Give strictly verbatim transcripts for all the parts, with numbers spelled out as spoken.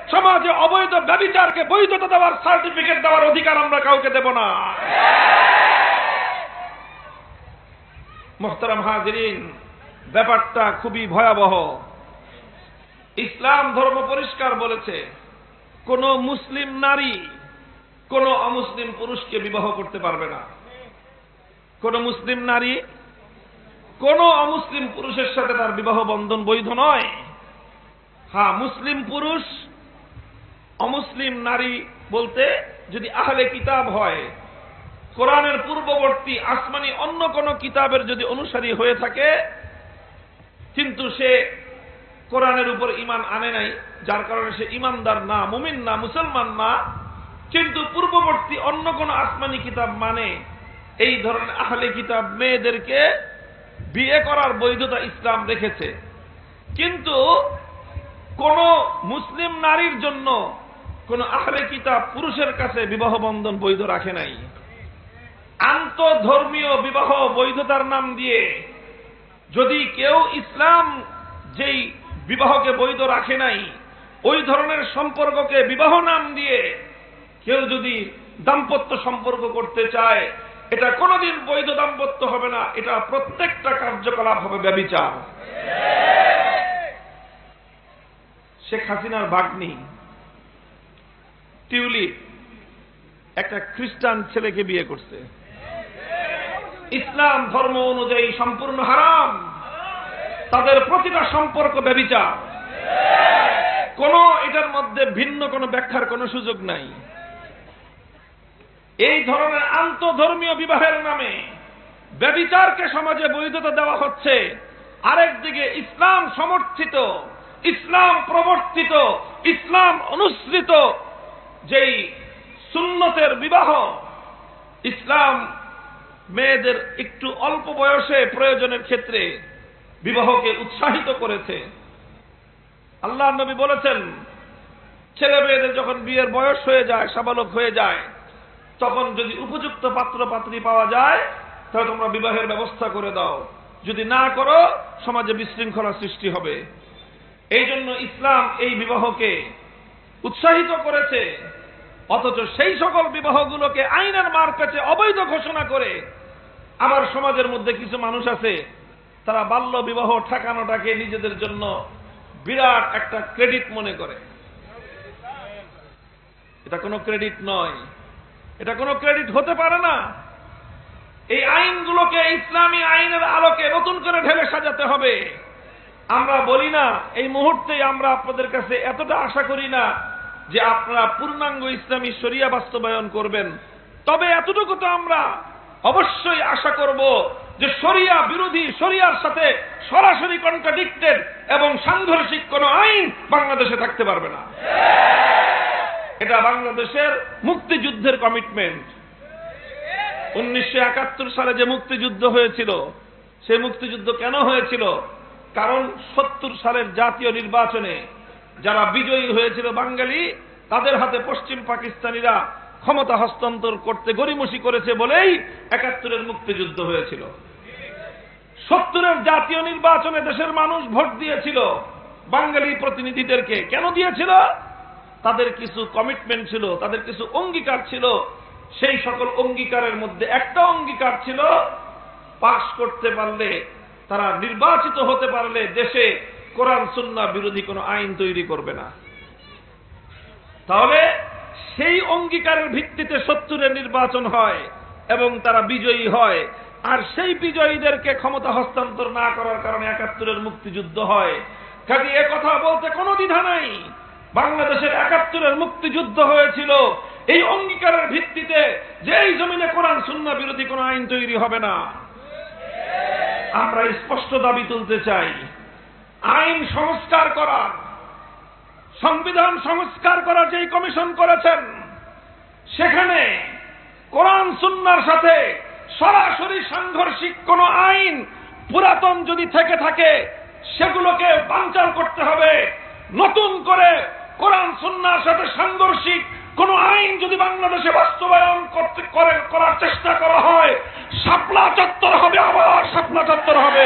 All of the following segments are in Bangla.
সমাজে অবৈধ ব্যভিচারকে বৈধতা দেওয়ার সার্টিফিকেট দেওয়ার অধিকার আমরা কাউকে দেব না। মুহতারাম হাজিরিন, ব্যাপারটা খুবই ভয়াবহ। ইসলাম ধর্ম পরিষ্কার বলেছে, কোন মুসলিম নারী কোন অমুসলিম পুরুষকে বিবাহ করতে পারবে না। কোন মুসলিম নারী কোন অমুসলিম পুরুষের সাথে তার বিবাহ বন্ধন বৈধ নয়। হ্যাঁ, মুসলিম পুরুষ অমুসলিম নারী বলতে যদি আহলে কিতাব হয়, কোরআনের পূর্ববর্তী আসমানি অন্য কোন কিতাবের যদি অনুসারী হয়ে থাকে, কিন্তু সে কোরআনের উপর ঈমান আনে নাই, যার কারণে সে ঈমানদার না, মুমিন না, মুসলমান না, কিন্তু পূর্ববর্তী অন্য কোন আসমানি কিতাব মানে, এই ধরনের আহলে কিতাব মেয়েদেরকে বিয়ে করার বৈধতা ইসলাম রেখেছে। কিন্তু কোন মুসলিম নারীর জন্য কোন আহলে কিতাব পুরুষের কাছে বিবাহ বন্ধন বৈধ রাখে নাই। আন্তঃধর্মীয় বিবাহ বৈধতার নাম দিয়ে যদি কেউ ইসলাম যেই বিবাহকে বৈধ রাখে নাই, ওই ধরনের সম্পর্ককে বিবাহ নাম দিয়ে কেউ যদি দাম্পত্য সম্পর্ক করতে চায়, এটা কোনোদিন বৈধ দাম্পত্য হবে না, এটা প্রত্যেকটা কার্যকলাপ হবে ব্যভিচার। শেখ হাসিনার ভাগ্নি টিউলিপ একটা খ্রিস্টান ছেলেকে বিয়ে করছে। ইসলাম ধর্ম অনুযায়ী সম্পূর্ণ হারাম, তাদের প্রতিটা সম্পর্ক ব্যভিচার। কোন এটার মধ্যে ভিন্ন কোন ব্যাখ্যার কোন সুযোগ নাই। এই ধরনের আন্তঃধর্মীয় বিবাহের নামে ব্যভিচারকে সমাজে বৈধতা দেওয়া হচ্ছে। আরেকদিকে ইসলাম সমর্থিত, ইসলাম প্রবর্তিত, ইসলাম অনুসৃত যেই সুন্নতের বিবাহ, ইসলাম মেয়েদের একটু অল্প বয়সে প্রয়োজনের ক্ষেত্রে বিবাহকে উৎসাহিত করেছে। আল্লাহ নবী বলেছেন, ছেলে মেয়েদের যখন বিয়ের বয়স হয়ে যায়, সাবালক হয়ে যায়, তখন যদি উপযুক্ত পাত্র পাত্রী পাওয়া যায় তাহলে তোমরা বিবাহের ব্যবস্থা করে দাও, যদি না করো সমাজে বিশৃঙ্খলা সৃষ্টি হবে। এই জন্য ইসলাম এই বিবাহকে উৎসাহিত করেছে। অথচ সেই সকল বিবাহগুলোকে আইনের মারপ্যাচে অবৈধ ঘোষণা করে আমার সমাজের মধ্যে কিছু মানুষ আছে, তারা বাল্য বিবাহ ঠেকানোটাকে নিজেদের জন্য বিরাট একটা ক্রেডিট মনে করে। এটা কোনো ক্রেডিট নয়, এটা কোনো ক্রেডিট হতে পারে না। এই আইনগুলোকে ইসলামী আইনের আলোকে নতুন করে ঢেলে সাজাতে হবে। আমরা বলি না, এই মুহূর্তে আমরা আপনাদের কাছে এতটা আশা করি না যে আপনারা পূর্ণাঙ্গ ইসলামী শরিয়া বাস্তবায়ন করবেন। তবে এতটুকু তো আমরা অবশ্যই আশা করব যে শরিয়া বিরোধী, শরিয়ার সাথে সরাসরি কন্ট্রাডিক্টেড এবং সাংঘর্ষিক কোন আইন বাংলাদেশে থাকতে পারবে না। এটা বাংলাদেশের মুক্তিযুদ্ধের কমিটমেন্ট। উনিশশো একাত্তর সালে যে মুক্তিযুদ্ধ হয়েছিল, সেই মুক্তিযুদ্ধ কেন হয়েছিল? কারণ সত্তর সালের জাতীয় নির্বাচনে যারা বিজয়ী হয়েছিল বাঙালি, তাদের হাতে পশ্চিম পাকিস্তানিরা ক্ষমতা হস্তান্তর করতে গড়িমসি করেছে বলেই একাত্তরের মুক্তিযুদ্ধ হয়েছিল। সত্তরের জাতীয় নির্বাচনে দেশের মানুষ ভোট দিয়েছিল বাঙালি প্রতিনিধিদেরকে। কেন দিয়েছিল? তাদের কিছু কমিটমেন্ট ছিল, তাদের কিছু অঙ্গীকার ছিল। সেই সকল অঙ্গীকারের মধ্যে একটা অঙ্গীকার ছিল, পাশ করতে পারলে, তারা নির্বাচিত হতে পারলে দেশে কোরআন সুন্নাহ বিরোধী কোনো আইন তৈরি করবে না। তাহলে সেই অঙ্গীকারের ভিত্তিতে সত্তরের নির্বাচন হয় এবং তারা বিজয়ী হয়। আর সেই বিজয়ীদেরকে ক্ষমতা হস্তান্তর না করার কারণে একাত্তরের মুক্তিযুদ্ধ হয়। কাজে এ কথা বলতে কোনো দ্বিধা নাই। বাংলাদেশের একাত্তরের মুক্তিযুদ্ধ হয়েছিল এই অঙ্গীকারের ভিত্তিতে যে এই জমিনে কোরআন সুন্নাহ বিরোধী কোনো আইন তৈরি হবে না। আমরা স্পষ্ট দাবি তুলতে চাই, আইন সংস্কার করার, সংবিধান সংস্কার করার যেই কমিশন করেছেন, সেখানে কোরআন সুন্নাহর সাথে সরাসরি সাংঘর্ষিক কোন আইন পুরাতন যদি থেকে থাকে সেগুলোকে বানচাল করতে হবে। নতুন করে কোরআন সুন্নাহর সাথে সাংঘর্ষিক কোন আইন যদি বাংলাদেশে বাস্তবায়ন করতে করে করার চেষ্টা করা হয়, শাপলা চত্বর হবে, আবার শাপলা চত্বর হবে।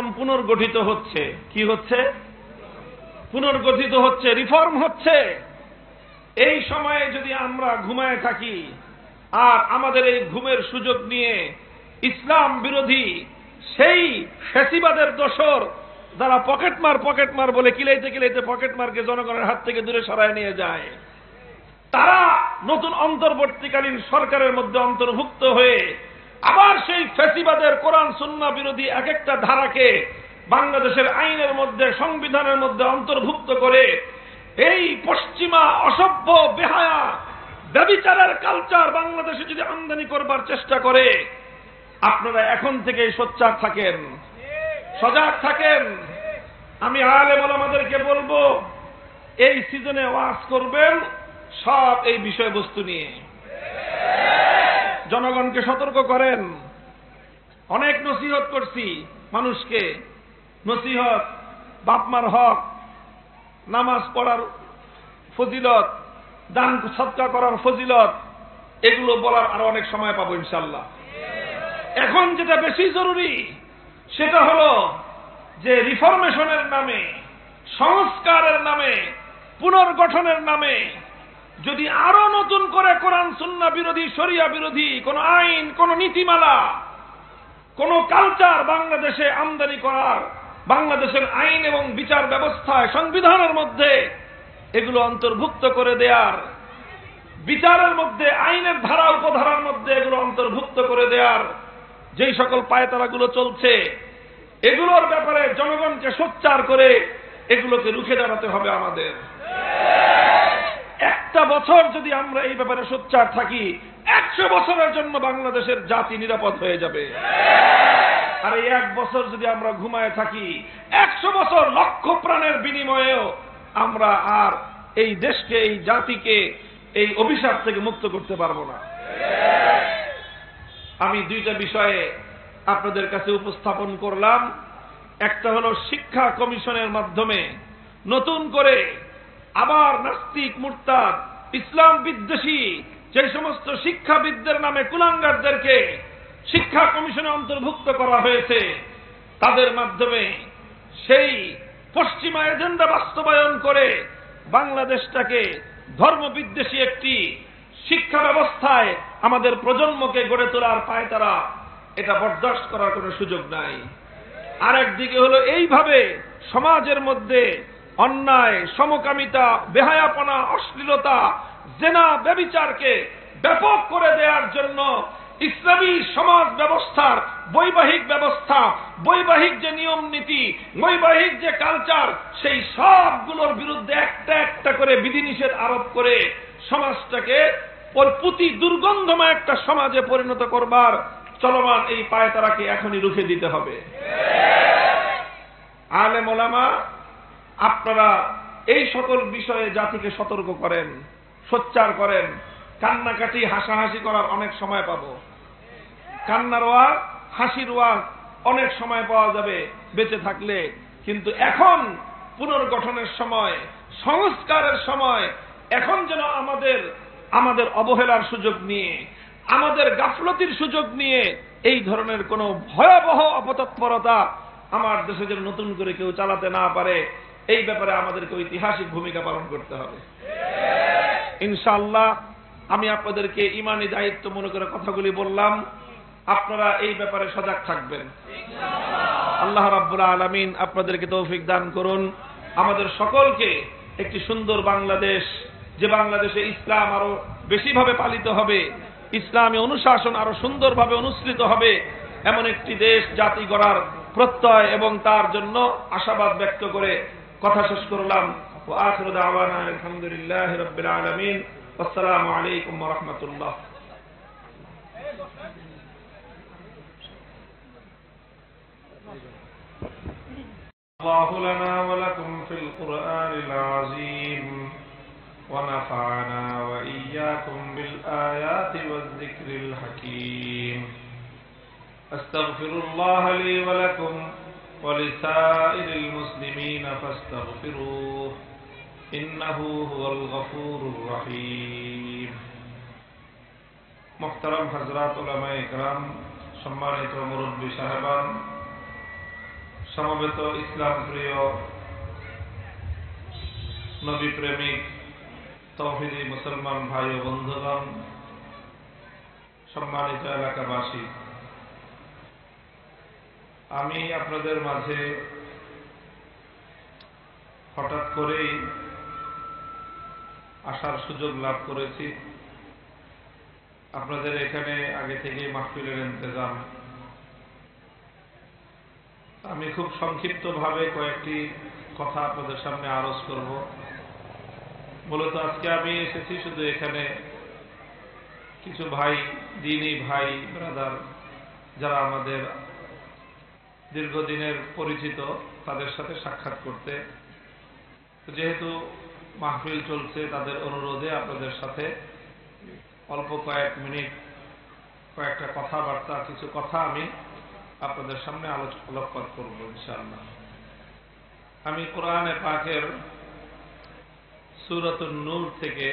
এখন পুনর্গঠিত হচ্ছে। কি হচ্ছে? পুনর্গঠিত হচ্ছে, রিফর্ম হচ্ছে। এই সময়ে যদি আমরা ঘুমায় থাকি আর আমাদের এই ঘুমের সুযোগ নিয়ে ইসলাম বিরোধী সেই ফ্যাসিবাদের দোসর যারা পকেটমার পকেটমার বলে কিলাইতে কিলাইতে পকেটমারকে জনগণের হাত থেকে দূরে সরায় নিয়ে যায়, তারা নতুন অন্তর্বর্তীকালীন সরকারের মধ্যে অন্তর্ভুক্ত হয়ে আবার সেই ফ্যাসিবাদের কোরআন সুন্নাহ বিরোধী এক একটা ধারাকে বাংলাদেশের আইনের মধ্যে, সংবিধানের মধ্যে অন্তর্ভুক্ত করে এই পশ্চিমা অসভ্য বেহায়া ব্যভিচারের কালচার বাংলাদেশে যদি আমদানি করবার চেষ্টা করে, আপনারা এখন থেকেই সোচ্চার থাকেন, সজাগ থাকেন। আমি আলেম ওলামাদেরকে বলবো, এই সিজনে ওয়াজ করবেন সব এই বিষয়বস্তু নিয়ে। জনগণকে সতর্ক করেন। অনেক নসিহত করছি মানুষকে, নসিহত, বাপমার হক, নামাজ পড়ার ফজিলত, দান সদকা করার ফজিলত, এগুলো বলার আরো অনেক সময় পাবো ইনশাল্লাহ। এখন যেটা বেশি জরুরি সেটা হলো যে রিফরমেশনের নামে, সংস্কারের নামে, পুনর্গঠনের নামে যদি আরো নতুন করে কোরআন সুন্নাহ বিরোধী, শরিয়া বিরোধী কোন আইন, কোন নীতিমালা, কোন কালচার বাংলাদেশে আমদানি করার, বাংলাদেশের আইন এবং বিচার ব্যবস্থায়, সংবিধানের মধ্যে এগুলো অন্তর্ভুক্ত করে দেয়ার, বিচারের মধ্যে, আইনের ধারা উপধারার মধ্যে এগুলো অন্তর্ভুক্ত করে দেয়ার যেই সকল পায়তারাগুলো চলছে, এগুলোর ব্যাপারে জনগণকে সোচ্চার করে এগুলোকে রুখে দাঁড়াতে হবে আমাদের। একটা বছর যদি আমরা এই ব্যাপারে সোচ্চার থাকি, একশো বছরের জন্য বাংলাদেশের জাতি নিরাপদ হয়ে যাবে। আর এই এক বছর যদি আমরা ঘুমায় থাকি, একশো বছর লক্ষ প্রাণের বিনিময়েও আমরা আর এই দেশকে, এই জাতিকে এই অভিশাপ থেকে মুক্ত করতে পারবো না। আমি দুইটা বিষয়ে আপনাদের কাছে উপস্থাপন করলাম। একটা হলো শিক্ষা কমিশনের মাধ্যমে নতুন করে আবার নাস্তিক, মুরতাদ, ইসলাম বিদ্বেষী যে সমস্ত শিক্ষাবিদদের নামে কুলাঙ্গারদেরকে শিক্ষা কমিশনে অন্তর্ভুক্ত করা হয়েছে, তাদের মাধ্যমে সেই পশ্চিমা এজেন্ডা বাস্তবায়ন করে বাংলাদেশটাকে ধর্মবিদ্বেষী একটি শিক্ষা ব্যবস্থায় আমাদের প্রজন্মকে গড়ে তোলার পায়তারা, এটা বরদাস্ত করার কোনো সুযোগ নাই। আর একদিকে হলো এইভাবে সমাজের মধ্যে অন্যায়, সমকামিতা, বেহায়াপনা, অশ্লীলতা, জেনা, ব্যভিচারকে ব্যাপক করে দেওয়ার জন্য ইসলামী সমাজ ব্যবস্থার বৈবাহিক ব্যবস্থা, বৈবাহিক যে নিয়ম নীতি, বৈবাহিক যে কালচার, সেই সবগুলোর বিরুদ্ধে একটা একটা করে বিধিনিষেধ আরোপ করে সমাজটাকে প্রতি দুর্গন্ধময় একটা সমাজে পরিণত করবার চলমান এই পায়তারাকে এখনই রুখে দিতে হবে। আলেম ওলামা, আপনারা এই সকল বিষয়ে জাতিকে সতর্ক করেন, সোচ্চার করেন। কান্নাকাটি, হাসাহাসি করার অনেক সময় পাবো, কান্নার ওয়াজ, হাসির ওয়াজ অনেক সময় পাওয়া যাবে বেঁচে থাকলে। কিন্তু এখন পুনর্গঠনের সময়, সংস্কারের সময়। এখন যেন আমাদের আমাদের অবহেলার সুযোগ নিয়ে, আমাদের গাফলতির সুযোগ নিয়ে এই ধরনের কোন ভয়াবহ অপতৎপরতা আমার দেশে যেন নতুন করে কেউ চালাতে না পারে, এই ব্যাপারে আমাদেরকে ঐতিহাসিক ভূমিকা পালন করতে হবে ইনশাআল্লাহ। আমি আপনাদেরকে ইমানি দায়িত্ব মনে করে কথাগুলি বললাম, আপনারা এই ব্যাপারে সজাগ থাকবেন। আল্লাহ রাব্বুল আলামিন আপনাদেরকে তৌফিক দান করুন। আমাদের সকলকে একটি সুন্দর বাংলাদেশ, যে বাংলাদেশে ইসলাম আরো বেশিভাবে পালিত হবে, ইসলামী অনুশাসন আরো সুন্দরভাবে অনুসৃত হবে, এমন একটি দেশ, জাতি গড়ার প্রত্যয় এবং তার জন্য আশাবাদ ব্যক্ত করে কথা শেষ করলাম। ওয়া আখিরু দাওয়ানা আলহামদুলিল্লাহি রাব্বিল আলামিন। আসসালামু আলাইকুম ওয়া রাহমাতুল্লাহ। আল্লাহু লানা ওয়া লাকুম ফিল কুরআনিল আযীম ওয়া নাফা'না ওয়া ইয়্যাকুম বিল আয়াতি ওয়াজ যিকরিল হাকীম। আস্তাগফিরুল্লাহ লি ওয়া লাকুম ওয়া লিসাইরিল মুসলিমিন ফাস্তাগফিরুহু ইন্নাহু হুয়াল গফুরুর রহিম। মুহতারাম হযরত উলামায়ে কেরাম, সম্মানিত মুরব্বী সাহেবান, সমবেত ইসলাম প্রিয় নবী প্রেমিক তৌহিদি মুসলমান ভাই ও বন্ধুগণ, সম্মানিত এলাকাবাসী, আমি আপনাদের মাঝে হঠাৎ করেই আসার সুযোগ লাভ করেছি। আপনাদের এখানে আগে থেকে মাহফিলের ইন্তজাম। আমি খুব সংক্ষিপ্তভাবে কয়েকটি কথা আপনাদের সামনে আরজ করব। মূলত আজকে আমি এসেছি শুধু এখানে কিছু ভাই, দিনী ভাই ব্রাদার যারা আমাদের দীর্ঘদিনের পরিচিত, তাদের সাথে সাক্ষাৎ করতে। যেহেতু মাহফিল চলছে, তাদের অনুরোধে আপনাদের সাথে অল্প কয়েক মিনিট কয়েকটা কথাবার্তা, কিছু কথা আমি আপনাদের সামনে আলোকপাত করব ইনশাআল্লাহ। আমি কোরআনে পাকের সূরাতুন নূর থেকে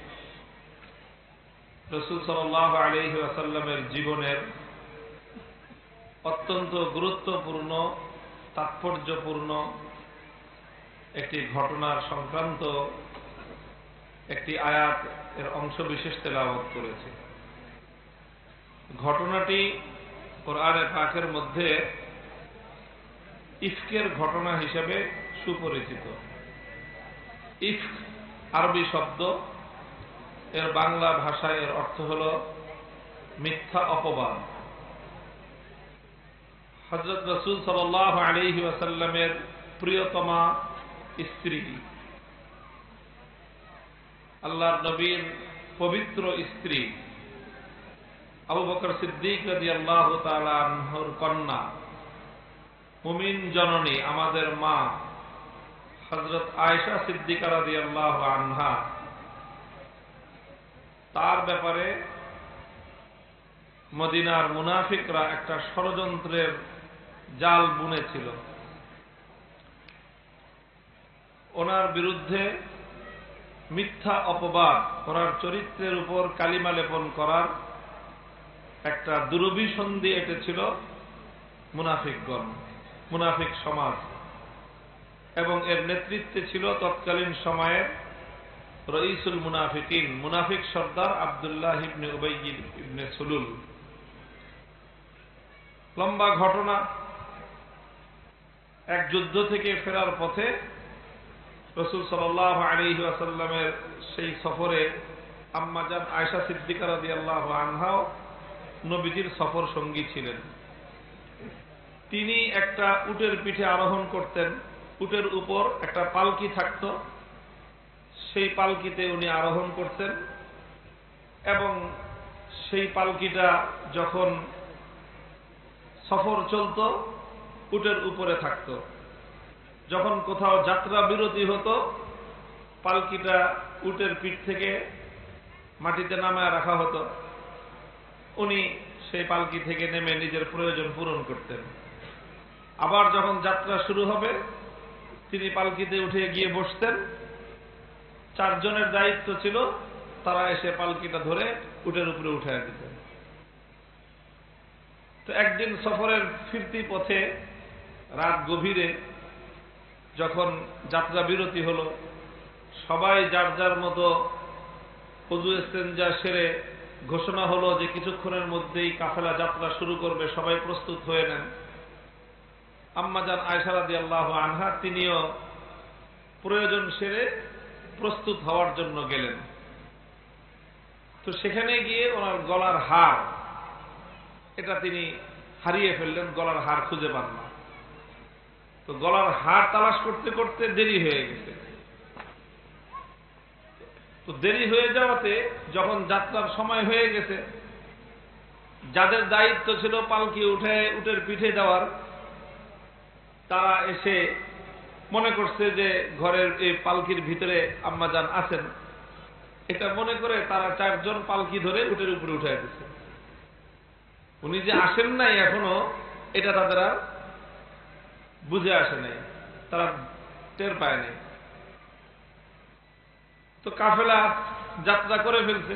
রাসূল সাল্লাল্লাহু আলাইহি ওয়াসাল্লামের জীবনের অত্যন্ত গুরুত্বপূর্ণ, তাৎপর্যপূর্ণ একটি ঘটনার সংক্রান্ত একটি আয়াত এর অংশ বিশেষ তেলাওয়াত করেছি। ঘটনাটি কোরআনে পাকের মধ্যে ইফকের ঘটনা হিসেবে সুপরিচিত। ইফক আরবি শব্দ, এর বাংলা ভাষায় এর অর্থ হল মিথ্যা অপবাদ। হযরত রাসূল সাল্লাল্লাহু আলাইহি ওয়াসাল্লামের প্রিয়তমা স্ত্রী, আল্লাহর নবীর পবিত্র স্ত্রী আবু বকর সিদ্দিক রাদিয়াল্লাহু তাআলা আনহুর কন্যা, মুমিন জননী, আমাদের মা হযরত আয়েশা সিদ্দিকা রাদিয়াল্লাহু আনহা, তার ব্যাপারে মদিনার মুনাফিকরা একটা ষড়যন্ত্রের জাল বুনেছিল। ওনার বিরুদ্ধে মিথ্যা অপবাদ, ওনার চরিত্রের উপর কালিমা লেপন করার একটা দুরভিসন্ধি এঁটেছিল মুনাফিকগণ, মুনাফিক সমাজ, এবং এর নেতৃত্বে ছিল তৎকালীন সময়ের রঈসুল মুনাফিকিন, মুনাফিক সর্দার আব্দুল্লাহ ইবনে উবাই ইবনে সুলুল। লম্বা ঘটনা। এক যুদ্ধ থেকে ফেরার পথে রাসূল সাল্লাল্লাহু আলাইহি ওয়াসাল্লামের সেই সফরে আম্মাজান আয়েশা সিদ্দিকা রাদিয়াল্লাহু আনহা নবীজির সফর সঙ্গী ছিলেন। তিনি একটা উটের পিঠে আরোহণ করতেন, উটের উপর একটা পালকি থাকত, সেই পালকিতে উনি আরোহণ করতেন, এবং সেই পালকিটা যখন সফর চলত উটের উপরে থাকত। যখন কোথাও যাত্রা বিরতি হতো, পালকিটা উটের পিঠ থেকে মাটিতে নামায় রাখা হতো, উনি সেই পালকি থেকে নেমে নিজের প্রয়োজন পূরণ করতেন। আবার যখন যাত্রা শুরু হবে, তিনি পালকিতে উঠে গিয়ে বসতেন। চারজনের দায়িত্ব ছিল, তারা এসে পালকিটা ধরে উটের উপরে উঠায় দিতেন। তো একদিন সফরের ফিরতি পথে রাত গভীরে যখন যাত্রা বিরতি হলো, সবাই যার যার মতো ওযু ইস্তেনজা সেরে ঘোষণা হলো যে কিছুক্ষণের মধ্যেই কাফেলা যাত্রা শুরু করবে, সবাই প্রস্তুত হয়ে নেন। আম্মাজান আয়েশা রাদিয়াল্লাহু আনহা তিনিও প্রয়োজন সেরে প্রস্তুত হওয়ার জন্য গেলেন। তো সেখানে গিয়ে ওনার গলার হার, এটা তিনি হারিয়ে ফেললেন, গলার হার খুঁজে পান না। তো গলার হার তালাশ করতে করতে দেরি হয়ে গেছে। তো দেরি হয়ে যাওয়াতে যখন যাত্রার সময় হয়ে গেছে, যাদের দায়িত্ব ছিল পালকি উঠে উটের পিঠে দেওয়ার, তারা এসে মনে করছে যে ঘরের এই পালকির ভিতরে আম্মাজান আছেন, এটা মনে করে তারা চারজন পালকি ধরে উটের উপরে উঠে দিচ্ছে। উনি যে আসেন নাই এখনো, এটা তাদের আর বুঝে আসে নাই, তারা টের পায় নাই। তো কাফেলা যাত্রা করে ফেলছে।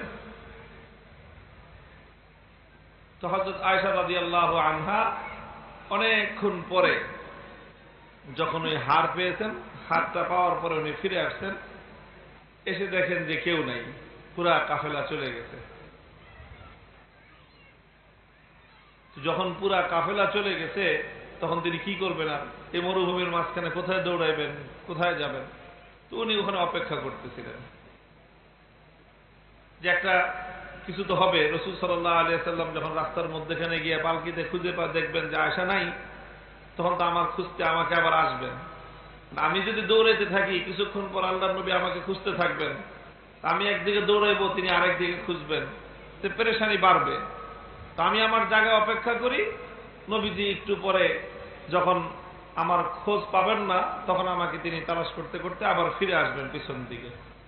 তো হযরত আয়েশা রাদিয়াল্লাহু আনহা অনেকক্ষণ পরে যখন ওই হার পেয়েছেন, হারটা পাওয়ার পরে উনি ফিরে আসছেন, এসে দেখেন যে কেউ নাই, পুরা কাফেলা চলে গেছে। যখন পুরা কাফেলা চলে গেছে তখন তিনি কি করবেন? আর এই মরুভূমির মাঝখানে কোথায় দৌড়াইবেন, কোথায় যাবেন? তো উনি ওখানে অপেক্ষা করতেছিলেন যে একটা কিছু তো হবে। রাসূল সাল্লাল্লাহু আলাইহি ওয়াসাল্লাম যখন রাস্তার মধ্যখানে গিয়ে পালকিতে খুঁজে পা দেখবেন যে আয়েশা নাই, তখন তো আমার খুঁজতে আমাকে আবার আসবেন। আমি যদি দৌড়াইতে থাকি, কিছুক্ষণ পর আল্লাহর নবী আমাকে খুঁজতে থাকবেন, আমি একদিকে দৌড়াইবো, তিনি আরেক দিকে খুঁজবেন, তো পেরেশানি বাড়বে। তো আমি আমার জায়গায় অপেক্ষা করি, নবীজি একটু পরে যখন আমার খোঁজ পাবেন না, তখন আমাকে তিনি তালাশ করতে করতে আবার ফিরে আসবেন পিছন দিকে।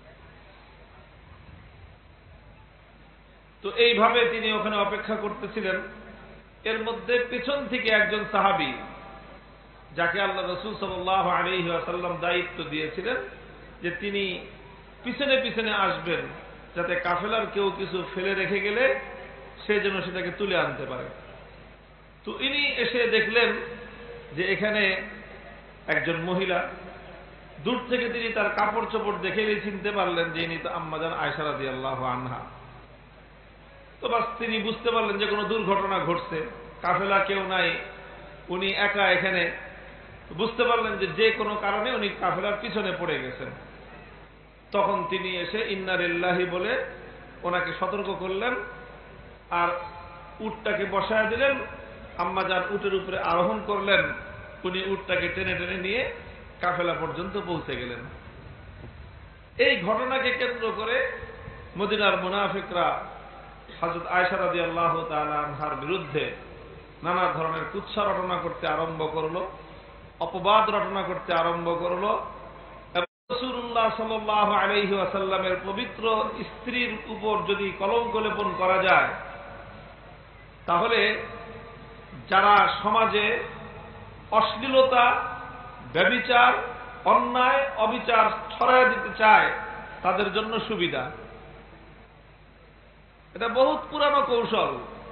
তো এইভাবে তিনি ওখানে অপেক্ষা করতেছিলেন। এর মধ্যে পিছন থেকে একজন সাহাবী, যাকে আল্লাহ রাসূল সাল্লাল্লাহু আলাইহি ওয়াসাল্লাম দায়িত্ব দিয়েছিলেন যে তিনি পিছনে পিছনে আসবেন, যাতে কাফেলার কেউ কিছু ফেলে রেখে গেলে সে যেন সেটাকে তুলে আনতে পারে। তো ইনি এসে দেখলেন যে এখানে একজন মহিলা। দূর থেকে তিনি তার কাপড় চোপড় দেখেই চিনতে পারলেন যে ইনি তো আম্মাজান আয়েশা রাদিয়াল্লাহু আনহা। তো বাস তিনি বুঝতে পারলেন যে কোনো দুর্ঘটনা ঘটছে, কাফেলা কেউ নাই, উনি একা এখানে। বুঝতে পারলেন যে যে কোনো কারণে উনি কাফেলার পিছনে পড়ে গেছেন। তখন তিনি এসে ইন্না লিল্লাহি বলে ওনাকে সতর্ক করলেন, আর উটটাকে বসায় দিলেন। আম্মাজান উটের উপরে আরোহণ করলেন, উনি উটটাকে টেনে টেনে নিয়ে কাফেলা পর্যন্ত পৌঁছে গেলেন। এই ঘটনাকে কেন্দ্র করে মদিনার মুনাফিকরা হযরত আয়েশা রাদিয়াল্লাহু তাআলা আনহার বিরুদ্ধে নানা ধরনের কুৎসা রটনা করতে আরম্ভ করলো, অপবাদ রটনা করতে আরম্ভ করলো। রাসূলুল্লাহ সাল্লাল্লাহু আলাইহি ওয়াসাল্লামের পবিত্র স্ত্রীর উপর যদি কলঙ্ক লেপন করা যায়, তাহলে যারা সমাজে অশ্লীলতা, ব্যভিচার, অন্যায়, অবিচার ছড়ায় দিতে চায় তাদের জন্য সুবিধা। এটা বহুত পুরানো কৌশল।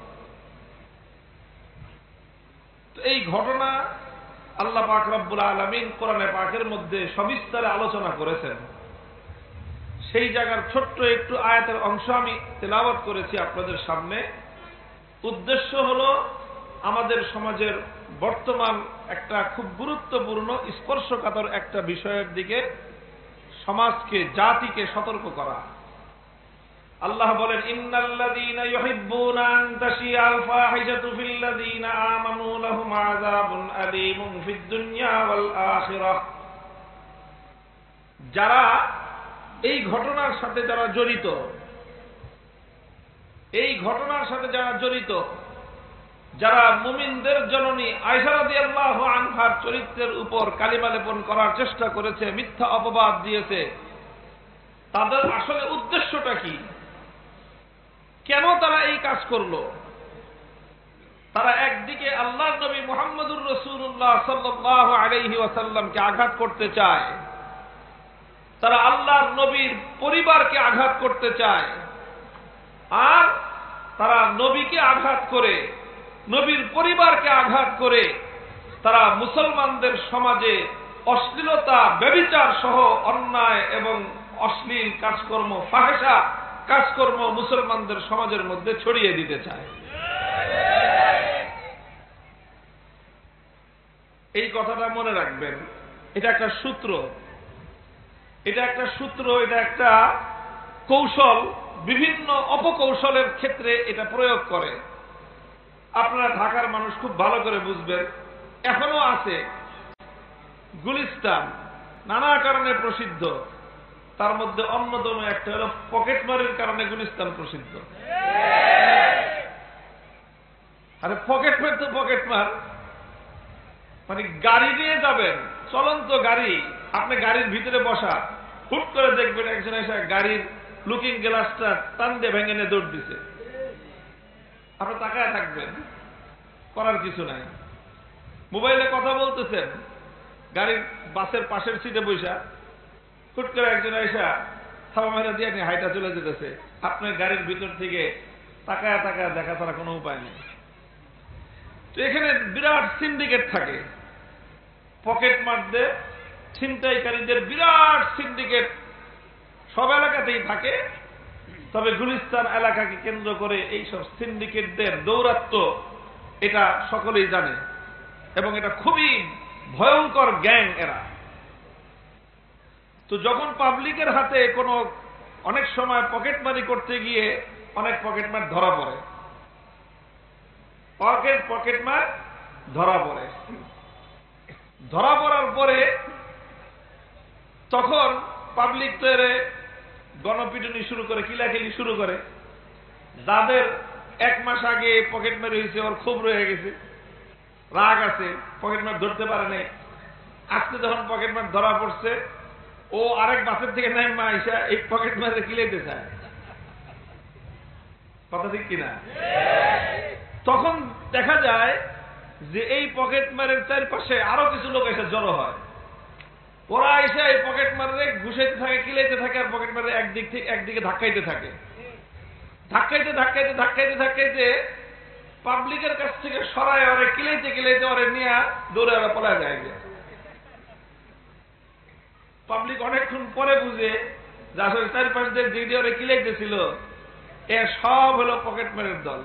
তো এই ঘটনা আল্লাহ পাক রব্বুল আলামিন কোরআনে পাকের মধ্যে সবিস্তারে আলোচনা করেছেন। সেই জায়গার ছোট্ট একটু আয়াতের অংশ আমি তেলাওয়াত করেছি আপনাদের সামনে। উদ্দেশ্য হলো আমাদের সমাজের বর্তমান একটা খুব গুরুত্বপূর্ণ স্পর্শকাতর একটা বিষয়ের দিকে সমাজকে, জাতিকে সতর্ক করা। আল্লাহ বলেন, ইন্নাল্লাযীনা ইউহিব্বুনা আন তাশিয়াল ফাহিশাতু ফিল্লাযীনা আমানু লাহুম আযাবুন আলীমুন ফিদ দুনিয়া ওয়াল আখিরাহ। যারা এই ঘটনার সাথে যারা জড়িত, এই ঘটনার সাথে যারা জড়িত, যারা মুমিনদের জননী আয়েশা রাদিয়াল্লাহু আনহার চরিত্রের উপর কালিমা লেপন করার চেষ্টা করেছে, মিথ্যা অপবাদ দিয়েছে, তাদের আসলে উদ্দেশ্যটা কি? কেন তারা এই কাজ করলো? তারা একদিকে আল্লাহর নবী মুহাম্মদুর রাসূলুল্লাহ সাল্লাল্লাহু আলাইহি ওয়াসাল্লামকে আঘাত করতে চায়, তারা আল্লাহর নবীর পরিবারকে আঘাত করতে চায়, আর তারা নবীকে আঘাত করে, নবীর পরিবারকে আঘাত করে তারা মুসলমানদের সমাজে অশ্লীলতা, ব্যভিচার সহ অন্যায় এবং অশ্লীল কাজকর্ম, ফাহেশা কাজকর্ম মুসলমানদের সমাজের মধ্যে ছড়িয়ে দিতে চায়। এই কথাটা মনে রাখবেন। এটা একটা সূত্র, এটা একটা সূত্র, এটা একটা কৌশল। বিভিন্ন অপকৌশলের ক্ষেত্রে এটা প্রয়োগ করে। আপনারা ঢাকার মানুষ খুব ভালো করে বুঝবেন, এখনো আছে গুলিস্তান, নানা কারণে প্রসিদ্ধ। তার মধ্যে অন্যতম একটা হল পকেটমারির কারণে গুলিস্তান প্রসিদ্ধ। আরে পকেটমার তো পকেটমার, মানে গাড়ি নিয়ে যাবেন, চলন্ত গাড়ি, আপনি গাড়ির ভিতরে বসা, হুট করে দেখবেন একজন এসে গাড়ির লুকিং গ্লাসটা টান দিয়ে ভেঙে নিয়ে দৌড় দিছে। আপনি তাকায় থাকবেন, করার কিছু নাই। মোবাইলে কথা বলতেছেন, গাড়ির বাসের পাশের সিটে বৈশা, হুট করে একজন এসা থাবা মেরা দিয়ে নিয়ে হাইটা চলে যেতেছে। আপনার গাড়ির ভিতর থেকে তাকায় তাকায় দেখা ছাড়া কোনো উপায় নেই। তো এখানে বিরাট সিন্ডিকেট থাকে। পকেটমারদের, ছিনতাইকারীদের বিরাট সিন্ডিকেট সব এলাকাতেই থাকে। তবে গুলিস্তান এলাকাকে কেন্দ্র করে এইসব সিন্ডিকেটদের দৌরাত্ম্য এটা সকলেই জানে, এবং এটা খুবই ভয়ঙ্কর গ্যাং এরা। তো যখন পাবলিকের হাতে কোনো অনেক সময় পকেটমারি করতে গিয়ে অনেক পকেটমার ধরা পড়ে, পকেট পকেটমার ধরা পড়ে ধরা পড়ার পরে তখন পাবলিক তো এর গণপিটুনি শুরু করে, কিলাকিলি শুরু করে। যাদের এক মাস আগে পকেটমারি হয়েছে ওর খুব রয়ে গেছে, রাগ আছে, পকেটমার ধরতে পারে নাই। আজকে যখন পকেটমার ধরা পড়ছে, ও আরেক বাসের থেকে নেমা আইসা এই পকেটমারে কিলাইতে চায়। কথা ঠিক কিনা? তখন দেখা যায় যে এই পকেটমারের চারপাশে আরো কিছু লোক এসে জড়ো হয়। ওরা এসে এই পকেটমারে ঘুষাইতে থাকে, কিলাইতে থাকে, আর পকেটমারে একদিক থেকে একদিকে ধাক্কাইতে থাকে। ধাক্কাইতে ধাক্কাইতে ধাক্কাইতে ধাক্কাইতে পাবলিকের কাছ থেকে সরায় ওরে কিলাইতে কিলাইতে ওরে নিয়ে দৌড়ে ওরা পলা যায়। পাবলিক অনেকক্ষণ পরে বুঝে যে আসলে চারপাশ দিয়ে যেটি ওরে কিলাইতেছিল এ সব হলো পকেটমারের দল।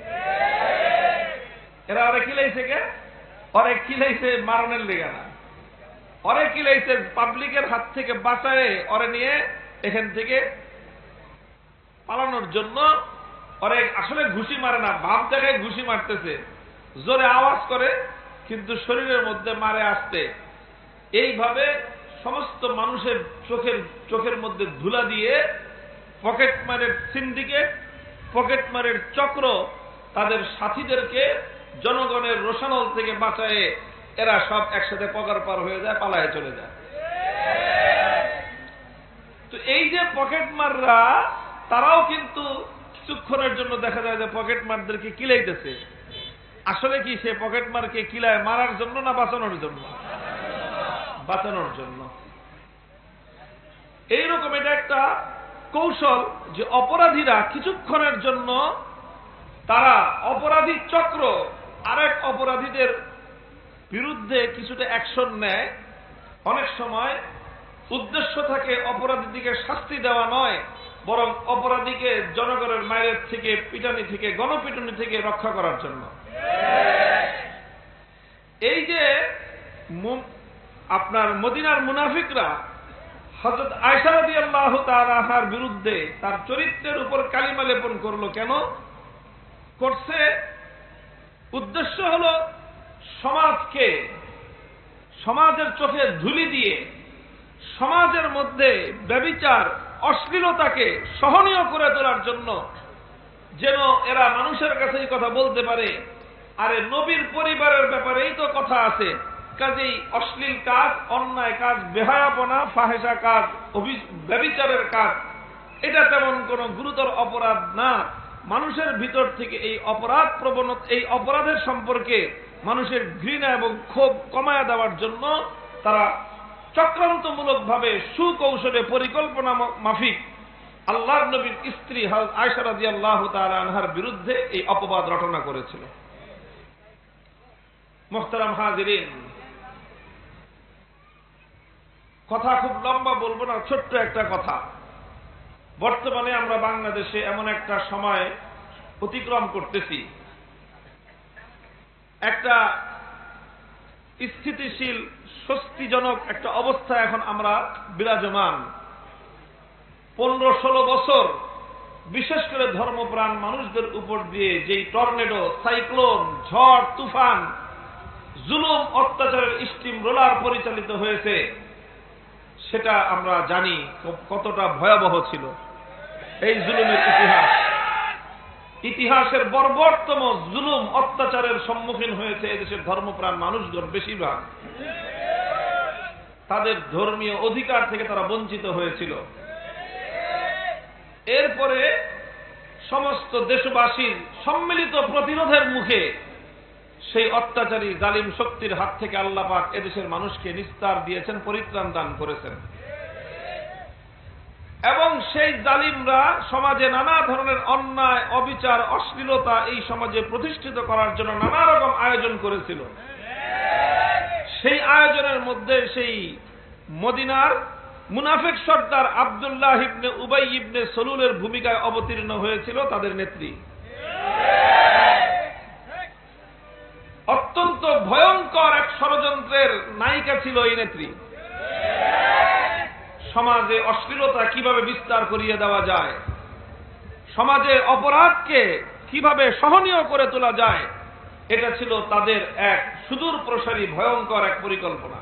এরা ওরে কিলাইছে কে? ওরে কিলাইছে মারণের লেগে না, ওরে কিলাইছে পাবলিকের হাত থেকে বাঁচায় ওরে নিয়ে এখান থেকে পালানোর জন্য। ওরে আসলে ঘুষি মারে না, ভাব জায়গায় ঘুষি মারতেছে, জোরে আওয়াজ করে কিন্তু শরীরের মধ্যে মারে আসতে। এইভাবে সমস্ত মানুষের চোখের চোখের মধ্যে ধুলা দিয়ে পকেটমারের সিন্ডিকেট, পকেটমারের চক্র তাদের সাথীদেরকে জনগণের রোষানল থেকে বাঁচায় এরা সব একসাথে পগার পার হয়ে যায়, পালায় চলে যায়। তো এই যে পকেটমাররা, তারাও কিন্তু কিছুক্ষণের জন্য দেখা যায় যে পকেটমারদেরকে কিলাইতেছে। আসলে কি সে পকেটমারকে কিলায় মারার জন্য না বাঁচানোর জন্য? বাঁচানোর জন্য। এইরকম এটা একটা কৌশল যে অপরাধীরা কিছুক্ষণের জন্য তারা অপরাধী চক্র আরেক অপরাধীদের বিরুদ্ধে কিছুটা অ্যাকশন নেয়। অনেক সময় উদ্দেশ্য থাকে অপরাধীকে শাস্তি দেওয়া নয়, বরং অপরাধীকে জনগণের মায়ের থেকে, পিটানি থেকে, গণপিটুনি থেকে রক্ষা করার জন্য। এই যে আপনার মদিনার মুনাফিকরা হযরত আয়েশা রাদিয়াল্লাহু তাআলা আনহার বিরুদ্ধে তার চরিত্রের উপর কালিমা লেপন করলো, কেন করছে? উদ্দেশ্য হলো সমাজকে, সমাজের চোখে ধুলি দিয়ে সমাজের মধ্যে ব্যভিচার, অশ্লীলতাকে সহনীয় করে তোলার জন্য, যেন এরা মানুষের কাছে এই কথা বলতে পারে, আরে নবীর পরিবারের ব্যাপারেই তো কথা আছে, কাজেই অশ্লীল কাজ, অন্যায় কাজ, বেহায়াপনা, ফাহেসা কাজ, ব্যভিচারের কাজ এটা তেমন কোনো গুরুতর অপরাধ না। মানুষের ভিতর থেকে এই অপরাধ প্রবণতা, এই অপরাধের সম্পর্কে মানুষের ঘৃণা এবং ক্ষোভ কমায়া দেওয়ার জন্য তারা চক্রান্তমূলকভাবে সুকৌশলে পরিকল্পনা মাফিক আল্লাহর নবীর স্ত্রী হযরত আয়েশা রাদিয়াল্লাহু তাআলা আনহার বিরুদ্ধে এই অপবাদ রটনা করেছিল। মুহতারাম হাজিরিন, কথা খুব লম্বা বলবো না, ছোট্ট একটা কথা। বর্তমানে আমরা বাংলাদেশে এমন একটা সময় অতিক্রম করতেছি, একটা স্থিতিশীল স্বস্তিজনক একটা অবস্থা এখন আমরা বিরাজমান। পনেরো ষোলো বছর বিশেষ করে ধর্মপ্রাণ মানুষদের উপর দিয়ে যেই টর্নেডো, সাইক্লোন, ঝড়, তুফান, জুলুম, অত্যাচারের স্টিম রোলার পরিচালিত হয়েছে, সেটা আমরা জানি কতটা ভয়াবহ ছিল এই জুলুমের ইতিহাস। ইতিহাসের বর্বরতম জুলুম, অত্যাচারের সম্মুখীন হয়েছে এদেশের ধর্মপ্রাণ মানুষজন। বেশিরভাগ তাদের ধর্মীয় অধিকার থেকে তারা বঞ্চিত হয়েছিল। এরপরে সমস্ত দেশবাসীর সম্মিলিত প্রতিরোধের মুখে সেই অত্যাচারী জালিম শক্তির হাত থেকে আল্লাহ পাক এদেশের মানুষকে নিস্তার দিয়েছেন, পরিত্রাণ দান করেছেন। এবং সেই জালিমরা সমাজে নানা ধরনের অন্যায়, অবিচার, অশ্লীলতা এই সমাজে প্রতিষ্ঠিত করার জন্য নানা রকম আয়োজন করেছিল। সেই আয়োজনের মধ্যে সেই মদিনার মুনাফিক সর্দার আব্দুল্লাহ ইবনে উবাই ইবনে সলুলের ভূমিকায় অবতীর্ণ হয়েছিল তাদের নেত্রী। অত্যন্ত ভয়ঙ্কর এক ষড়যন্ত্রের নায়িকা ছিল এই নেত্রী। সমাজে অশ্লীলতা কিভাবে বিস্তার করিয়ে দেওয়া যায়, সমাজের অপরাধকে কিভাবে সহনীয় করে তোলা যায়, এটা ছিল তাদের এক সুদূর প্রসারী ভয়ঙ্কর এক পরিকল্পনা।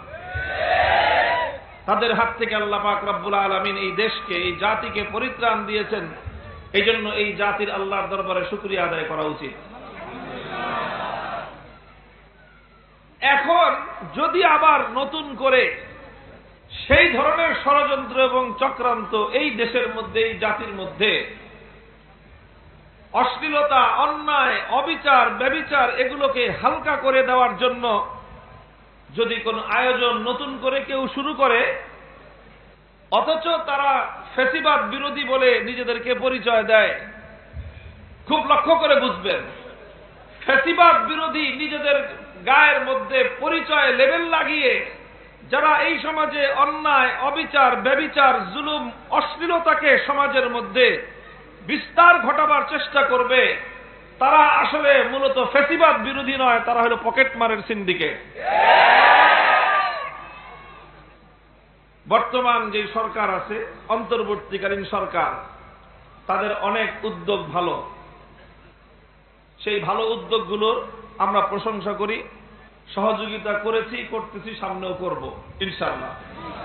তাদের হাত থেকে আল্লাহ পাক রব্বুল আলামিন এই দেশকে, এই জাতিকে পরিত্রাণ দিয়েছেন। এই জন্য এই জাতির আল্লাহর দরবারে শুকরিয়া আদায় করা উচিত। এখন যদি আবার নতুন করে সেই ধরনের ষড়যন্ত্র এবং চক্রান্ত এই দেশের মধ্যে, এই জাতির মধ্যে অশ্লীলতা, অন্যায়, অবিচার, ব্যভিচার এগুলোকে হালকা করে দেওয়ার জন্য যদি কোনো আয়োজন নতুন করে কেউ শুরু করে, অথচ তারা ফ্যাসিবাদ বিরোধী বলে নিজেদেরকে পরিচয় দেয়, খুব লক্ষ্য করে বুঝবেন, ফ্যাসিবাদ বিরোধী নিজেদের গায়ের মধ্যে পরিচয় লেবেল লাগিয়ে যারা এই সমাজে অন্যায়, অবিচার, ব্যভিচার, জুলুম, অশ্লীলতাকে সমাজের মধ্যে বিস্তার ঘটাবার চেষ্টা করবে, তারা আসলে মূলত ফ্যাসিবাদ বিরোধী নয়, তারা হলো পকেটমারের সিন্ডিকেট। বর্তমান যে সরকার আছে, অন্তর্বর্তীকালীন সরকার, তাদের অনেক উদ্যোগ ভালো। সেই ভালো উদ্যোগগুলোর আমরা প্রশংসা করি, সহযোগিতা করেছি, করতেছি, সামনেও করব ইনশাআল্লাহ।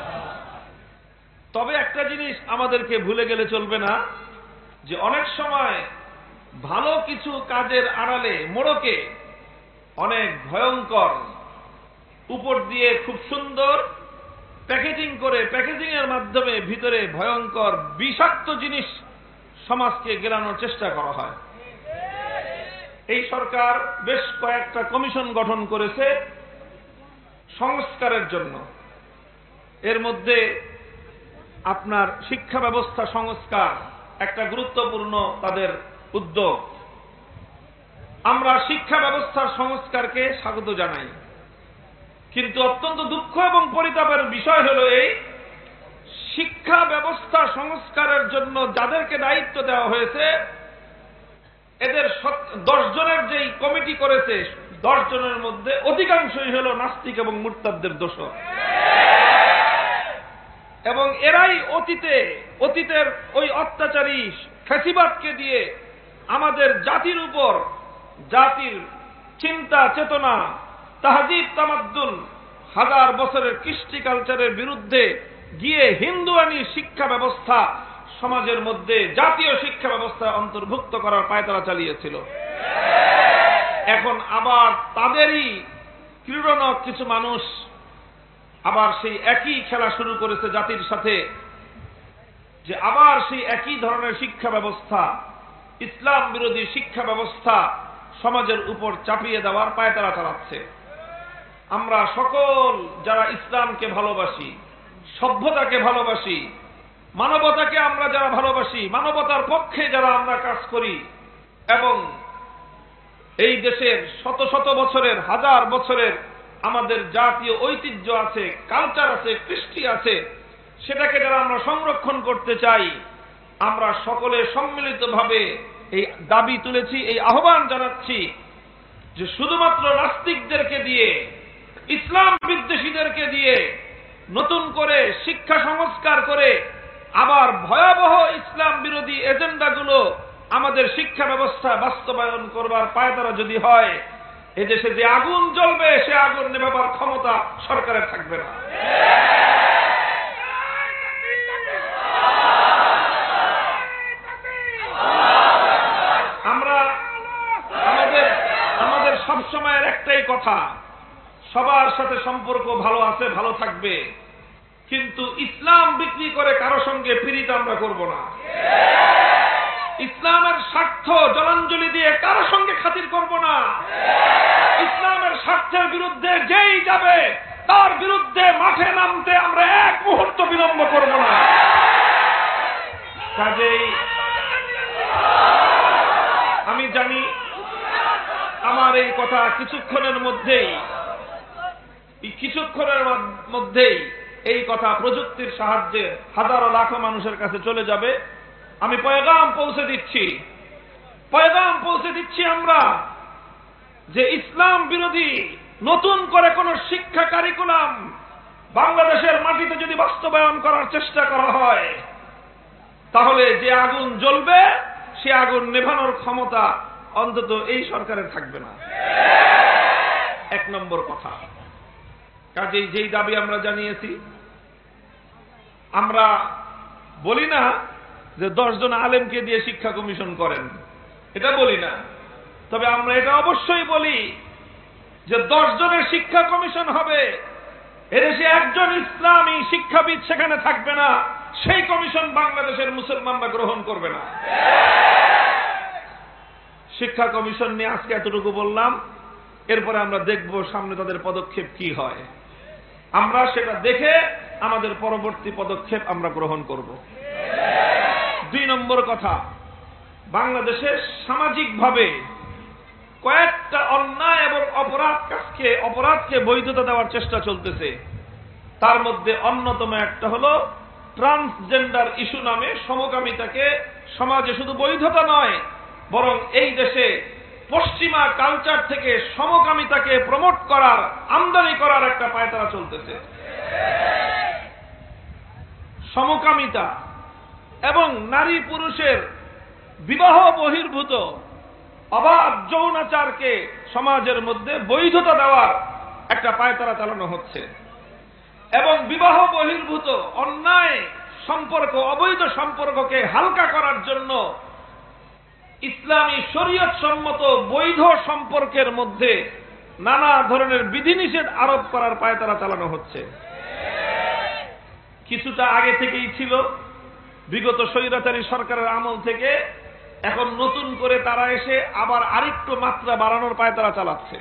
তবে একটা জিনিস আমাদেরকে ভুলে গেলে চলবে না, যে অনেক সময় ভালো কিছু কাজের আড়ালে মোড়কে অনেক ভয়ঙ্কর, উপর দিয়ে খুব সুন্দর প্যাকেজিং করে, প্যাকেজিং এর মাধ্যমে ভিতরে ভয়ঙ্কর বিষাক্ত জিনিস সমাজকে গেলানোর চেষ্টা করা হয়। এই সরকার বেশ কয়েকটা কমিশন গঠন করেছে সংস্কারের জন্য। এর মধ্যে আপনার শিক্ষা ব্যবস্থা সংস্কার একটা গুরুত্বপূর্ণ তাদের উদ্যোগ। আমরা শিক্ষা ব্যবস্থার সংস্কারকে স্বাগত জানাই, কিন্তু অত্যন্ত দুঃখ এবং পরিতাপের বিষয় হলো এই, শিক্ষা ব্যবস্থা সংস্কারের জন্য যাদেরকে দায়িত্ব দেওয়া হয়েছে, এদের দশ জনের যেই কমিটি করেছে, দশ জনের মধ্যে অধিকাংশই হল নাস্তিক এবং মুরতাদদের দোষর। এবং এরাই অতীতে অতীতের ওই অত্যাচারী ফ্যাসিবাদকে দিয়ে আমাদের জাতির উপর, জাতির চিন্তা চেতনা, তাহজিব তামাদ্দুন, হাজার বছরের কৃষ্টি কালচারের বিরুদ্ধে গিয়ে হিন্দুয়ানি শিক্ষা ব্যবস্থা সমাজের মধ্যে, জাতীয় শিক্ষা ব্যবস্থা অন্তর্ভুক্ত করার পায়তারা চালিয়েছিল। এখন আবার তাদেরই ক্রীড়নক কিছু মানুষ আবার সেই একই খেলা শুরু করেছে জাতির সাথে, যে আবার সেই একই ধরনের শিক্ষা ব্যবস্থা, ইসলাম বিরোধী শিক্ষা ব্যবস্থা সমাজের উপর চাপিয়ে দেওয়ার পায়তারা চালাচ্ছে। আমরা সকল যারা ইসলামকে ভালোবাসি, সভ্যতাকে ভালোবাসি, মানবতাকে আমরা যারা ভালোবাসি, মানবতার পক্ষে যারা আমরা কাজ করি, এবং এই দেশের শত শত বছরের, হাজার বছরের আমাদের জাতীয় ঐতিহ্য আছে, কালচার আছে, কৃষ্টি আছে, সেটাকে যারা আমরা সংরক্ষণ করতে চাই, আমরা সকলে সম্মিলিতভাবে এই দাবি তুলেছি, এই আহ্বান জানাচ্ছি যে শুধুমাত্র নাস্তিকদেরকে দিয়ে, ইসলাম বিদ্বেষীদেরকে দিয়ে নতুন করে শিক্ষা সংস্কার করে আবার ভয়াবহ ইসলাম বিরোধী এজেন্ডাগুলো আমাদের শিক্ষা ব্যবস্থা বাস্তবায়ন করবার পায়তারা যদি হয়, এদেশে যে আগুন জ্বলবে সে আগুন নেভাবার ক্ষমতা সরকারের থাকবে না। আমরা আমাদের আমাদের সবসময়ের একটাই কথা, সবার সাথে সম্পর্ক ভালো আছে, ভালো থাকবে, কিন্তু ইসলাম বিক্রি করে কারো সঙ্গে পীড়িত আমরা করব না। ইসলামের স্বার্থ জলাঞ্জলি দিয়ে কারো সঙ্গে খাতির করব না। ইসলামের স্বার্থের বিরুদ্ধে যেই যাবে তার বিরুদ্ধে মাঠে নামতে আমরা এক মুহূর্ত বিলম্ব করব না। কাজেই আমি জানি আমার এই কথা কিছুক্ষণের মধ্যেই কিছুক্ষণের মধ্যেই এই কথা প্রযুক্তির সাহায্যে হাজারো লাখো মানুষের কাছে চলে যাবে। আমি পয়গাম পৌঁছে দিচ্ছি, পয়গাম পৌঁছে দিচ্ছি আমরা যে ইসলাম বিরোধী নতুন করে কোন শিক্ষা কারিকুলাম বাংলাদেশের মাটিতে যদি বাস্তবায়ন করার চেষ্টা করা হয়, তাহলে যে আগুন জ্বলবে সে আগুন নেভানোর ক্ষমতা অন্তত এই সরকারের থাকবে না। এক নম্বর কথা। কাজেই যেই দাবি আমরা জানিয়েছি, আমরা বলি না যে দশ জন আলেমকে দিয়ে শিক্ষা কমিশন করেন, এটা বলি না। তবে আমরা এটা অবশ্যই বলি যে দশ জনের শিক্ষা কমিশন হবে, এদেশে একজন ইসলামী শিক্ষাবিদ সেখানে থাকবে না, সেই কমিশন বাংলাদেশের মুসলমানরা গ্রহণ করবে না। শিক্ষা কমিশন নিয়ে আজকে এতটুকু বললাম, এরপরে আমরা দেখব সামনে তাদের পদক্ষেপ কি হয়। আমরা সেটা দেখে আমাদের পরবর্তী পদক্ষেপ আমরা গ্রহণ করব। দুই নম্বর কথা, বাংলাদেশে সামাজিকভাবে কয়েকটা অন্যায় এবং অপরাধ কাজকে অপরাধকে বৈধতা দেওয়ার চেষ্টা চলতেছে। তার মধ্যে অন্যতম একটা হলো ট্রান্সজেন্ডার ইস্যু নামে সমকামিতাকে সমাজে শুধু বৈধতা নয়, বরং এই দেশে পশ্চিমা কালচার থেকে সমকামিতাকে প্রমোট করার, আমদানি করার একটা পায়তারা চলতেছে। সমকামিতা এবং নারী পুরুষের বিবাহ বহির্ভূত অবাধ যৌনাচারকে সমাজের মধ্যে বৈধতা দেওয়ার একটা পায়তারা চালানো হচ্ছে এবং বিবাহ বহির্ভূত অন্যায় সম্পর্ক, অবৈধ সম্পর্ককে হালকা করার জন্য ইসলামী শরীয়ত সম্মত বৈধ সম্পর্কের মধ্যে নানা ধরনের বিধিনিষেধ আরোপ করার পায়তারা চালানো হচ্ছে। কিছুটা আগে থেকেই ছিল, বিগত স্বৈরাচারী সরকারের আমল থেকে। এখন নতুন করে তারা এসে আবার আরেকটু মাত্রা বাড়ানোর পায়তারা চালাচ্ছে।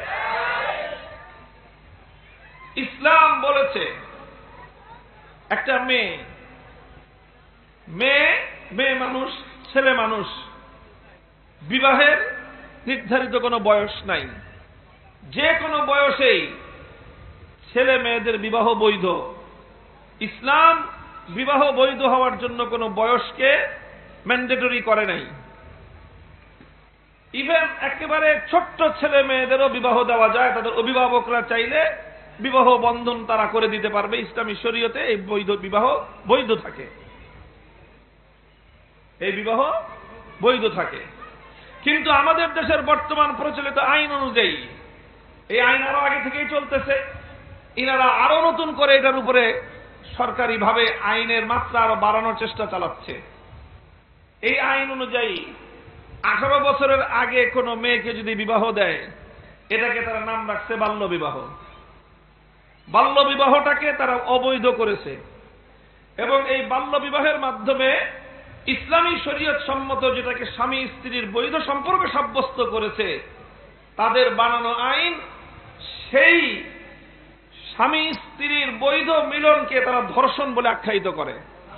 ইসলাম বলেছে একটা মেয়ে মেয়ে মেয়ে মানুষ, ছেলে মানুষ, বিবাহের নির্ধারিত কোনো বয়স নাই। যে কোনো বয়সেই ছেলে মেয়েদের বিবাহ বৈধ। ইসলাম বিবাহ বৈধ হওয়ার জন্য কোনো বয়সকে ম্যান্ডেটরি করে নাই। ইভেন একেবারে ছোট্ট ছেলে মেয়েদেরও বিবাহ দেওয়া যায়, তাদের অভিভাবকরা চাইলে বিবাহ বন্ধন তারা করে দিতে পারবে। ইসলামী শরীয়তে এই বৈধ বিবাহ বৈধ থাকে, এই বিবাহ বৈধ থাকে। কিন্তু আমাদের দেশের বর্তমান প্রচলিত আইন অনুযায়ী, এই আইন আরো আগে থেকেই চলতেছে, ইনারা আরো নতুন করে এটার উপরে সরকারিভাবে আইনের মাত্রা আরো বাড়ানোর চেষ্টা চালাচ্ছে। এই আইন অনুযায়ী আঠারো বছরের আগে কোনো মেয়েকে যদি বিবাহ দেয়, এটাকে তারা নাম রাখছে বাল্য বিবাহ। বাল্য বিবাহটাকে তারা অবৈধ করেছে এবং এই বাল্য বিবাহের মাধ্যমে ইসলামী শরীয়ত সম্মত যেটাকে স্বামী স্ত্রীর বৈধ সম্পর্ক সাব্যস্ত করেছে, তাদের বানানো আইন সেই স্বামী স্ত্রীর বৈধ মিলনকে তারা ধর্ষণ বলে আখ্যায়িত করে।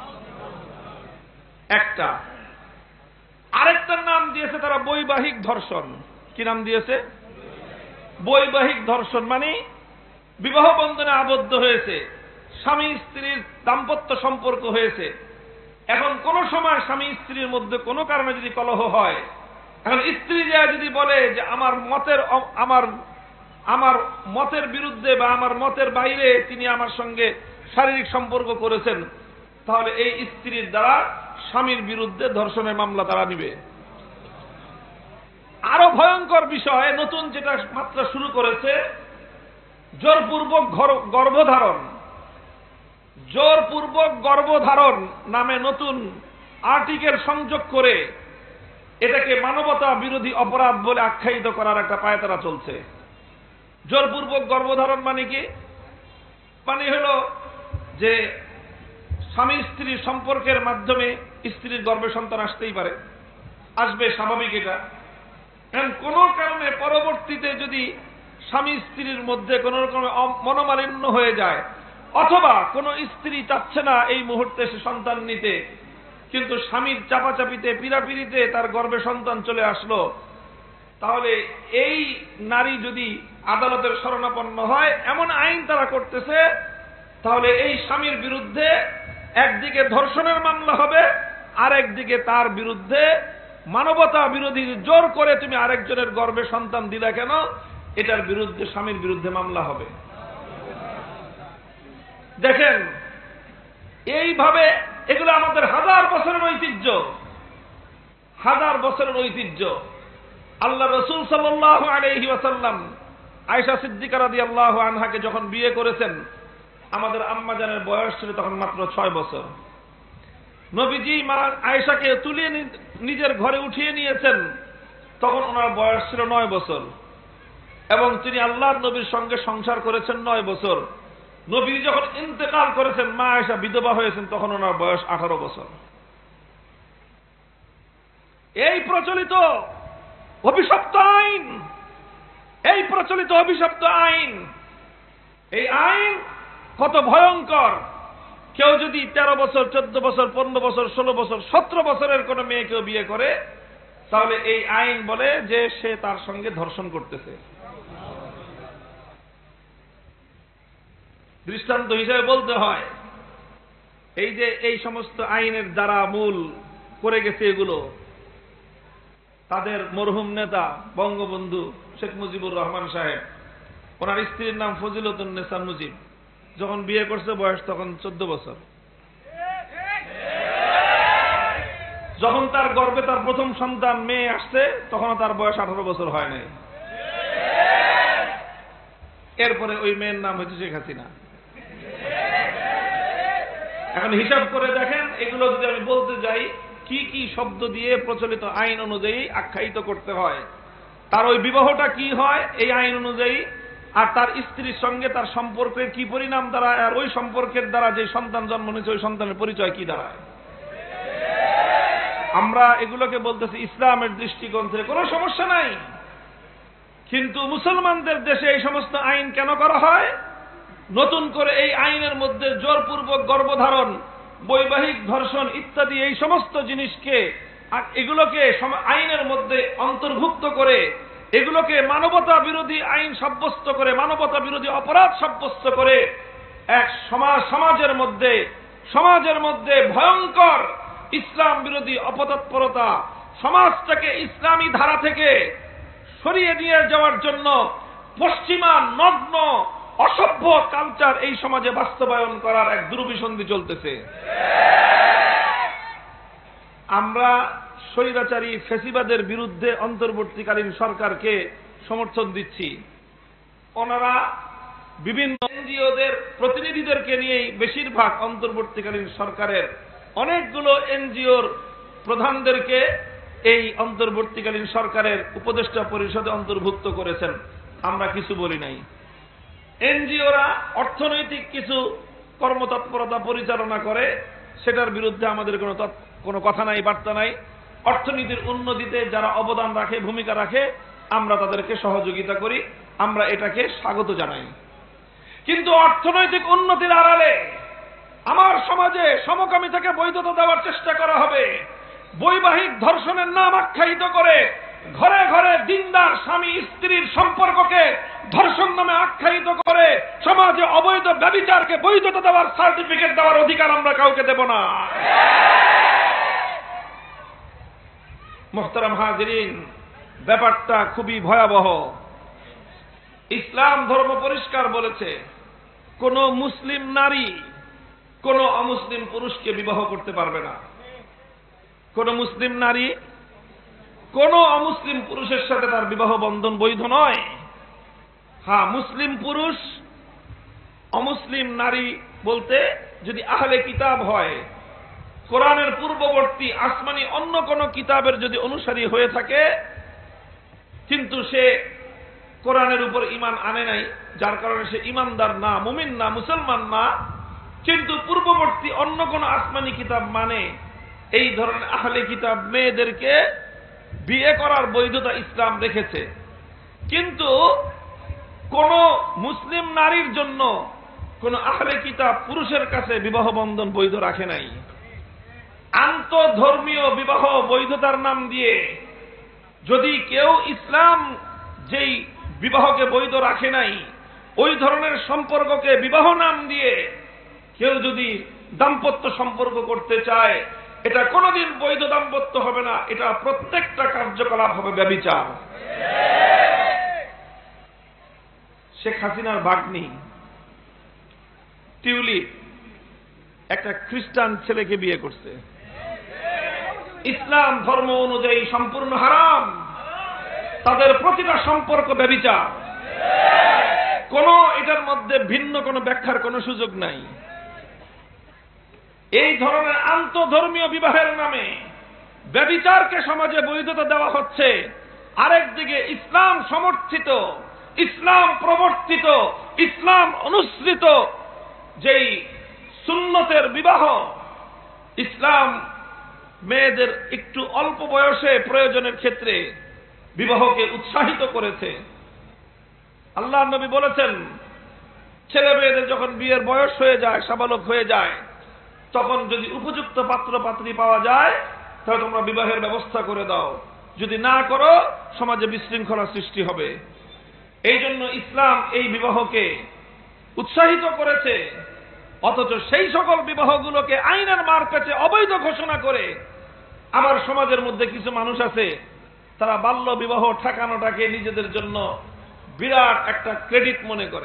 একটা আরেকটার নাম দিয়েছে তারা বৈবাহিক ধর্ষণ। কি নাম দিয়েছে? বৈবাহিক ধর্ষণ। মানে বিবাহ বন্ধনে আবদ্ধ হয়েছে, স্বামী স্ত্রীর দাম্পত্য সম্পর্ক হয়েছে, এখন কোন সময় স্বামী স্ত্রীর মধ্যে কোনো কারণে যদি কলহ হয়, এখন স্ত্রী যা যদি বলে যে আমার মতের আমার আমার মতের বিরুদ্ধে বা আমার মতের বাইরে তিনি আমার সঙ্গে শারীরিক সম্পর্ক করেছেন, তাহলে এই স্ত্রীর দ্বারা স্বামীর বিরুদ্ধে ধর্ষণের মামলা তারা নিবে। আরো ভয়ঙ্কর বিষয় নতুন যেটা মাত্রা শুরু করেছে, জোরপূর্বক গর্ভধারণ। জোরপূর্বক গর্ভধারণ নামে নতুন আর্টিকেল সংযোগ করে এটাকে মানবতা বিরোধী অপরাধ বলে আখ্যায়িত করার একটা পায়তারা চলছে। জোরপূর্বক গর্ভধারণ মানে কি? মানে হলো যে স্বামী স্ত্রীর সম্পর্কের মাধ্যমে স্ত্রীর গর্ভে সন্তান আসতেই পারে, আসবে, স্বাভাবিক এটা। কারণ কোন কারণে পরবর্তীতে যদি স্বামী স্ত্রীর মধ্যে কোন রকম মনোমালিন্য হয়ে যায়, অথবা কোন স্ত্রী চাচ্ছে না এই মুহূর্তে সে সন্তান নিতে, কিন্তু স্বামীর চাপাচাপিতে পিড়াপিড়িতে তার গর্ভে সন্তান চলে আসলো, তাহলে এই নারী যদি আদালতের শরণাপন্ন হয়, এমন আইন তারা করতেছে, তাহলে এই স্বামীর বিরুদ্ধে একদিকে ধর্ষণের মামলা হবে, আর একদিকে তার বিরুদ্ধে মানবতা বিরোধী জোর করে তুমি আরেকজনের গর্ভে সন্তান দিলা কেন, এটার বিরুদ্ধে স্বামীর বিরুদ্ধে মামলা হবে। দেখেন, এইভাবে এগুলো আমাদের হাজার বছরের ঐতিহ্য, হাজার বছরের ঐতিহ্য। আল্লাহ রসুল সাল্লাল্লাহু আলাইহি ওয়াসাল্লাম আয়েশা সিদ্দিকা রাদিয়াল্লাহু আনহাকে যখন বিয়ে করেছেন, আমাদের আম্মা জানের বয়স ছিল তখন মাত্র ছয় বছর। নবীজি মা আয়েশাকে তুলে নিজের ঘরে উঠিয়ে নিয়েছেন, তখন ওনার বয়স ছিল নয় বছর, এবং তিনি আল্লাহর নবীর সঙ্গে সংসার করেছেন নয় বছর। নবী যখন ইন্তেকাল করেছেন, মা আয়েশা বিধবা হয়েছেন, তখন ওনার বয়স আঠারো বছর। এই প্রচলিত অভিশপ্ত আইন, এই প্রচলিত অভিশপ্ত আইন, এই আইন কত ভয়ঙ্কর। কেউ যদি তেরো বছর, চোদ্দ বছর, পনেরো বছর, ষোলো বছর, সতেরো বছরের কোন মেয়েকেও বিয়ে করে, তাহলে এই আইন বলে যে সে তার সঙ্গে ধর্ষণ করতেছে। দৃষ্টান্ত হিসেবে বলতে হয়, এই যে এই সমস্ত আইনের দ্বারা মূল করে গেছে এগুলো, তাদের মরহুম নেতা বঙ্গবন্ধু শেখ মুজিবুর রহমান সাহেব, ওনার স্ত্রীর নাম ফজিলতুন্নেসা মুজিব, যখন বিয়ে করছে বয়স তখন চোদ্দ বছর। যখন তার গর্ভে তার প্রথম সন্তান মেয়ে আসছে, তখন তার বয়স আঠারো বছর হয় নাই। এরপরে ওই মেয়ের নাম হচ্ছে শেখ হাসিনা। এখন হিসাব করে দেখেন, এগুলো যদি আমি বলতে যাই, কি কি শব্দ দিয়ে প্রচলিত আইন অনুযায়ী আখ্যায়িত করতে হয়, তার ওই বিবাহটা কি হয় এই আইন অনুযায়ী, আর তার স্ত্রীর সঙ্গে তার সম্পর্কের কি পরিণাম দাঁড়ায়, আর ওই সম্পর্কের দ্বারা যে সন্তান জন্ম নিয়েছে ওই সন্তানের পরিচয় কি দাঁড়ায়। আমরা এগুলোকে বলতেছি ইসলামের দৃষ্টিকোণ থেকে কোনো সমস্যা নাই, কিন্তু মুসলমানদের দেশে এই সমস্ত আইন কেন করা হয়? নতুন করে এই আইনের মধ্যে জোরপূর্বক গর্ভধারণ, বৈবাহিক ধর্ষণ ইত্যাদি এই সমস্ত জিনিসকে, আর এগুলোকে আইনের মধ্যে অন্তর্ভুক্ত করে, এগুলোকে মানবতা বিরোধী আইন সাব্যস্ত করে, মানবতা বিরোধী অপরাধ সাব্যস্ত করে এক সমাজ সমাজের মধ্যে সমাজের মধ্যে ভয়ঙ্কর ইসলাম বিরোধী অপতৎপরতা, সমাজটাকে ইসলামী ধারা থেকে সরিয়ে নিয়ে যাওয়ার জন্য পশ্চিমা নগ্ন অসভ্য কালচার এই সমাজে বাস্তবায়ন করার এক দুর্বিসন্ধি চলতেছে। আমরা স্বৈরাচারী ফ্যাসিবাদের বিরুদ্ধে অন্তর্বর্তীকালীন সরকারকে সমর্থন দিচ্ছি। ওনারা বিভিন্ন এনজিওদের প্রতিনিধিদেরকে নিয়েই বেশিরভাগ অন্তর্বর্তীকালীন সরকারের অনেকগুলো এনজিওর প্রধানদেরকে এই অন্তর্বর্তীকালীন সরকারের উপদেষ্টা পরিষদে অন্তর্ভুক্ত করেছেন। আমরা কিছু বলি নাই। এনজিওরা অর্থনৈতিক কিছু কর্মতৎপরতা পরিচালনা করে, সেটার বিরুদ্ধে আমাদের কোনো কোনো কথা নাই, বার্তা নাই। অর্থনীতির উন্নতিতে যারা অবদান রাখে, ভূমিকা রাখে, আমরা তাদেরকে সহযোগিতা করি, আমরা এটাকে স্বাগত জানাই। কিন্তু অর্থনৈতিক উন্নতির আড়ালে আমার সমাজে সমকামিতাকে বৈধতা দেওয়ার চেষ্টা করা হবে, বৈবাহিক ধর্ষণের নাম আখ্যায়িত করে ঘরে ঘরে দিনদার স্বামী স্ত্রীর সম্পর্ককে ধর্ষণ নামে আখ্যায়িত করে সমাজে অবৈধ ব্যভিচারকে বৈধতা দেওয়ার সার্টিফিকেট দেওয়ার অধিকার আমরা কাউকে দেব না। মুহতারাম হাজিরিন, ব্যাপারটা খুবই ভয়াবহ। ইসলাম ধর্ম পরিষ্কার বলেছে, কোন মুসলিম নারী কোন অমুসলিম পুরুষকে বিবাহ করতে পারবে না। কোন মুসলিম নারী কোন অমুসলিম পুরুষের সাথে তার বিবাহ বন্ধন বৈধ নয়। হ্যাঁ, মুসলিম পুরুষ অমুসলিম নারী বলতে যদি আহলে কিতাব হয়, কোরআনের পূর্ববর্তী আসমানি অন্য কোন কিতাবের যদি অনুসারী হয়ে থাকে, কিন্তু সে কোরআনের উপর ঈমান আনে নাই, যার কারণে সে ঈমানদার না, মুমিন না, মুসলমান না, কিন্তু পূর্ববর্তী অন্য কোন আসমানি কিতাব মানে, এই ধরনের আহলে কিতাব মেয়েদেরকে বিয়ে করার বৈধতা ইসলাম রেখেছে। কিন্তু কোন মুসলিম নারীর জন্য কোন আহলে কিতাব পুরুষের কাছে বিবাহ বন্ধন বৈধ রাখে নাই। আন্তঃধর্মীয় বিবাহ বৈধতার নাম দিয়ে যদি কেউ ইসলাম যেই বিবাহকে বৈধ রাখে নাই ওই ধরনের সম্পর্ককে বিবাহ নাম দিয়ে কেউ যদি দাম্পত্য সম্পর্ক করতে চায়, এটা কোনোদিন বৈধ দাম্পত্য হবে না, এটা প্রত্যেকটা কার্যকলাপ হবে ব্যভিচার। শেখ হাসিনার ভাগ্নি টিউলিপ একটা খ্রিস্টান ছেলেকে বিয়ে করছে। ইসলাম ধর্ম অনুযায়ী সম্পূর্ণ হারাম, তাদের প্রতিটা সম্পর্ক ব্যভিচার। কোন এটার মধ্যে ভিন্ন কোনো ব্যাখ্যার কোনো সুযোগ নাই। এই ধরনের আন্তঃধর্মীয় বিবাহের নামে ব্যভিচারকে সমাজে বৈধতা দেওয়া হচ্ছে, আরেকদিকে ইসলাম সমর্থিত, ইসলাম প্রবর্তিত, ইসলাম অনুসৃত যেই সুন্নতের বিবাহ, ইসলাম মেয়েদের একটু অল্প বয়সে প্রয়োজনের ক্ষেত্রে বিবাহকে উৎসাহিত করেছে। আল্লাহর নবী বলেছেন, ছেলে মেয়েদের যখন বিয়ের বয়স হয়ে যায়, সাবালক হয়ে যায়, তখন যদি উপযুক্ত পাত্র পাত্রী পাওয়া যায় তাহলে তোমরা বিবাহের ব্যবস্থা করে দাও, যদি না করো সমাজে বিশৃঙ্খলা সৃষ্টি হবে। এই জন্য ইসলাম এই বিবাহকে উৎসাহিত করেছে, অথচ সেই সকল বিবাহগুলোকে আইনের মারপ্যাচে অবৈধ ঘোষণা করে আমার সমাজের মধ্যে কিছু মানুষ আছে, তারা বাল্য বিবাহ ঠেকানোটাকে নিজেদের জন্য বিরাট একটা ক্রেডিট মনে করে।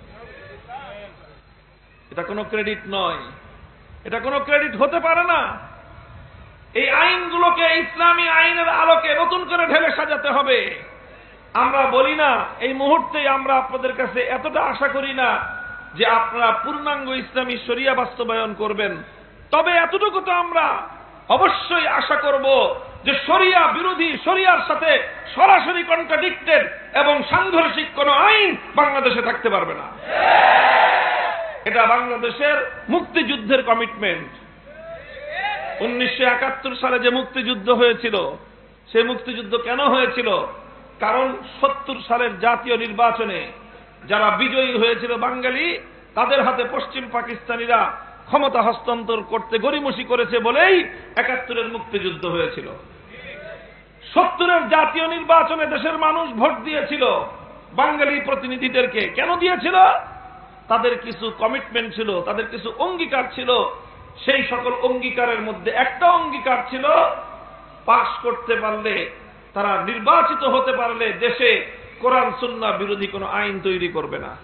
এটা কোনো ক্রেডিট নয়, এটা কোনো ক্রেডিট হতে পারে না। এই আইনগুলোকে ইসলামী আইনের আলোকে নতুন করে ঢেলে সাজাতে হবে। আমরা বলি না, এই মুহূর্তেই আমরা আপনাদের কাছে এতটা আশা করি না যে আপনারা পূর্ণাঙ্গ ইসলামী শরিয়া বাস্তবায়ন করবেন, তবে এতটুকু তো আমরা অবশ্যই আশা করব যে শরিয়া বিরোধী, শরিয়ার সাথে সরাসরি কন্ট্রাডিক্টেড এবং সাংঘর্ষিক কোন আইন বাংলাদেশে থাকতে পারবে না। এটা বাংলাদেশের মুক্তিযুদ্ধের কমিটমেন্ট। উনিশশো একাত্তর সালে যে মুক্তিযুদ্ধ হয়েছিল, সেই মুক্তিযুদ্ধ কেন হয়েছিল? কারণ সত্তর সালের জাতীয় নির্বাচনে যারা বিজয়ী হয়েছিল বাঙালি, তাদের হাতে পশ্চিম পাকিস্তানিরা ক্ষমতা হস্তান্তর করতে গড়িমসি করেছে বলেই একাত্তরের মুক্তিযুদ্ধ হয়েছিল। সত্তরের জাতীয় নির্বাচনে দেশের মানুষ ভোট দিয়েছিল বাঙালি প্রতিনিধিদেরকে। কেন দিয়েছিল? তাদের কিছু কমিটমেন্ট ছিল, তাদের কিছু অঙ্গীকার ছিল। সেই সকল অঙ্গীকারের মধ্যে একটা অঙ্গীকার ছিল, পাশ করতে পারলে, তারা নির্বাচিত হতে পারলে দেশে কোরআন সুন্নাহ বিরোধী কোনো আইন তৈরি করবে না।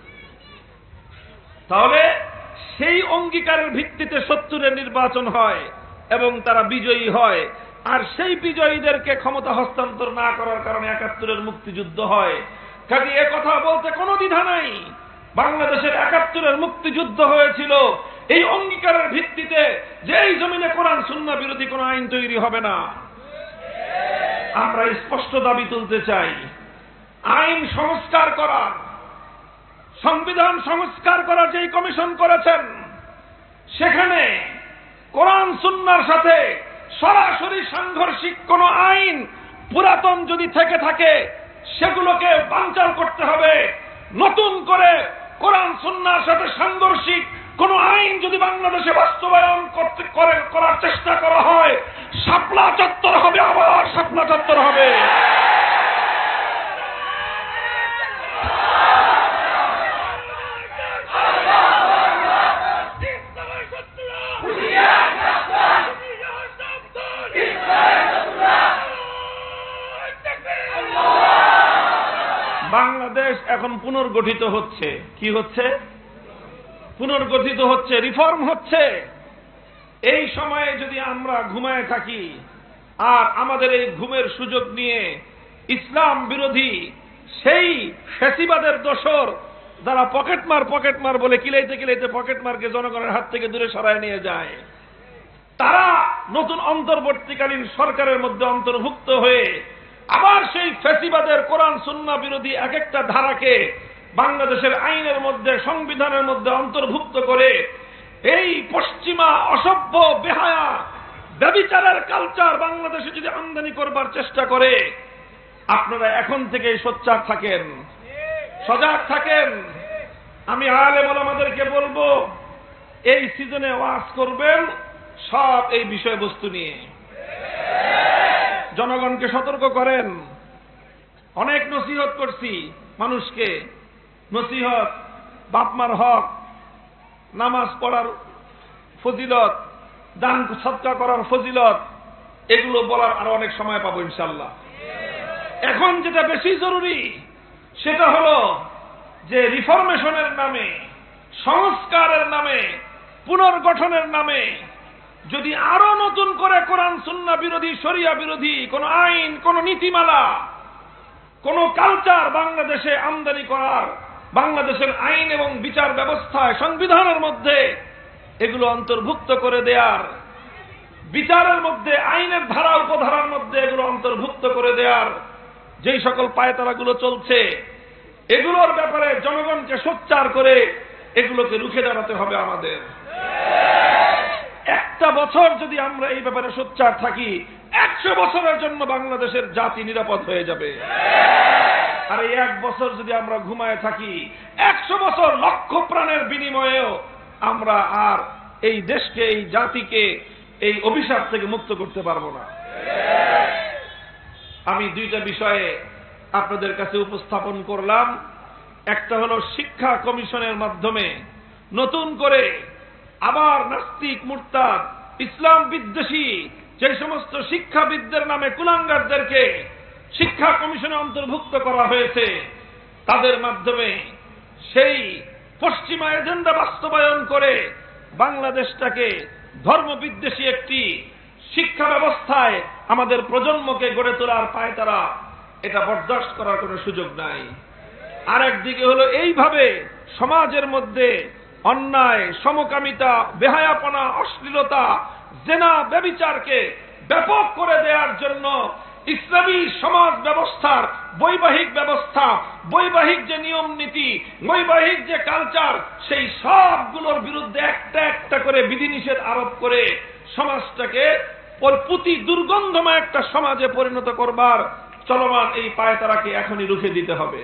তাহলে সেই অঙ্গীকারের ভিত্তিতে সত্তরের নির্বাচন হয় এবং তারা বিজয়ী হয়, আর সেই বিজয়ীদেরকে ক্ষমতা হস্তান্তর না করার কারণে একাত্তরের মুক্তিযুদ্ধ হয়। কাজে এ কথা বলতে কোনো দ্বিধা নাই, বাংলাদেশের একাত্তরের মুক্তিযুদ্ধ হয়েছিল এই অঙ্গীকারের ভিত্তিতে যে এই জমিনে কোরআন সুন্নাহ বিরোধী কোনো আইন তৈরি হবে না। আমরা স্পষ্ট দাবি তুলতে চাই, আইন সংস্কার করা, সংবিধান সংস্কার করার যেই কমিশন করেছেন, সেখানে কোরআন সুন্নাহর সাথে সরাসরি সাংঘর্ষিক কোন আইন পুরাতন যদি থেকে থাকে সেগুলোকে বানচাল করতে হবে। নতুন করে কোরআন সুন্নাহর সাথে সাংঘর্ষিক কোন আইন যদি বাংলাদেশে বাস্তবায়ন করতে করে করার চেষ্টা করা হয়, শাপলা চত্বর হবে, আবার শাপলা চত্বর হবে। বাংলাদেশ এখন পুনর্গঠিত হচ্ছে। কি হচ্ছে? পুনর্গঠিত হচ্ছে, রিফর্ম হচ্ছে। এই সময়ে যদি আমরা ঘুমায় থাকি আর আমাদের এই ঘুমের সুযোগ নিয়ে ইসলাম বিরোধী সেই ফ্যাসিবাদের দোসর যারা পকেটমার পকেটমার বলে কিলাইতে কিলাইতে পকেটমারকে জনগণের হাত থেকে দূরে সরায় নিয়ে যায়, তারা নতুন অন্তর্বর্তীকালীন সরকারের মধ্যে অন্তর্ভুক্ত হয়ে আবার সেই ফ্যাসিবাদের কোরআন সুন্নাহ বিরোধী এক একটা ধারাকে বাংলাদেশের আইনের মধ্যে, সংবিধানের মধ্যে অন্তর্ভুক্ত করে এই পশ্চিমা অসভ্য বেহায়া ব্যভিচারের কালচার বাংলাদেশে যদি আমদানি করবার চেষ্টা করে, আপনারা এখন থেকেই সোচ্চার থাকেন, সজাগ থাকেন। আমি আলেম ওলামাদেরকে বলবো, এই সিজনে ওয়াজ করবেন সব এই বিষয়বস্তু নিয়ে। জনগণকে সতর্ক করেন, অনেক নসিহত করছি মানুষকে, নসিহত, বাপমার হক, নামাজ পড়ার ফজিলত, দান সদকা করার ফজিলত, এগুলো বলার আরো অনেক সময় পাবো ইনশাআল্লাহ। এখন যেটা বেশি জরুরি সেটা হলো যে রিফরমেশনের নামে, সংস্কারের নামে, পুনর্গঠনের নামে যদি আরো নতুন করে কোরআন সুন্নাহ বিরোধী, শরিয়া বিরোধী কোন আইন, কোন নীতিমালা, কোন কালচার বাংলাদেশে আমদানি করার, বাংলাদেশের আইন এবং বিচার ব্যবস্থায়, সংবিধানের মধ্যে এগুলো অন্তর্ভুক্ত করে দেয়ার, বিচারের মধ্যে, আইনের ধারা উপধারার মধ্যে এগুলো অন্তর্ভুক্ত করে দেয়ার যেই সকল পায়তারাগুলো চলছে, এগুলোর ব্যাপারে জনগণকে সোচ্চার করে এগুলোকে রুখে দাঁড়াতে হবে আমাদের। একটা বছর যদি আমরা এই ব্যাপারে সোচ্চার থাকি, একশো বছরের জন্য বাংলাদেশের জাতি নিরাপদ হয়ে যাবে। আর এই এক বছর যদি আমরা ঘুমায় থাকি, একশো বছর লক্ষ প্রাণের বিনিময়েও আমরা আর এই দেশকে, এই জাতিকে এই অভিশাপ থেকে মুক্ত করতে পারবো না। আমি দুইটা বিষয়ে আপনাদের কাছে উপস্থাপন করলাম। একটা হলো শিক্ষা কমিশনের মাধ্যমে নতুন করে আবার নাস্তিক, মুরতাদ, ইসলাম বিদ্বেষী যে সমস্ত শিক্ষাবিদদের নামে কুলাঙ্গারদেরকে শিক্ষা কমিশনে অন্তর্ভুক্ত করা হয়েছে, তাদের মাধ্যমে সেই পশ্চিমা এজেন্ডা বাস্তবায়ন করে বাংলাদেশটাকে ধর্মবিদ্বেষী একটি শিক্ষা ব্যবস্থায় আমাদের প্রজন্মকে গড়ে তোলার পায়তারা, এটা বরদাস্ত করার কোনো সুযোগ নাই। আর একদিকে হলো এইভাবে সমাজের মধ্যে অন্যায়, সমকামিতা, বেহায়াপনা, অশ্লীলতা, জেনা, ব্যভিচারকে ব্যাপক করে দেওয়ার জন্য ইসলামী সমাজ ব্যবস্থার বৈবাহিক ব্যবস্থা, বৈবাহিক যে নিয়ম নীতি, বৈবাহিক যে কালচার, সেই সবগুলোর বিরুদ্ধে একটা একটা করে বিধিনিষেধ আরোপ করে সমাজটাকে প্রতি দুর্গন্ধময় একটা সমাজে পরিণত করবার চলমান এই পায়তারাকে এখনই রুখে দিতে হবে।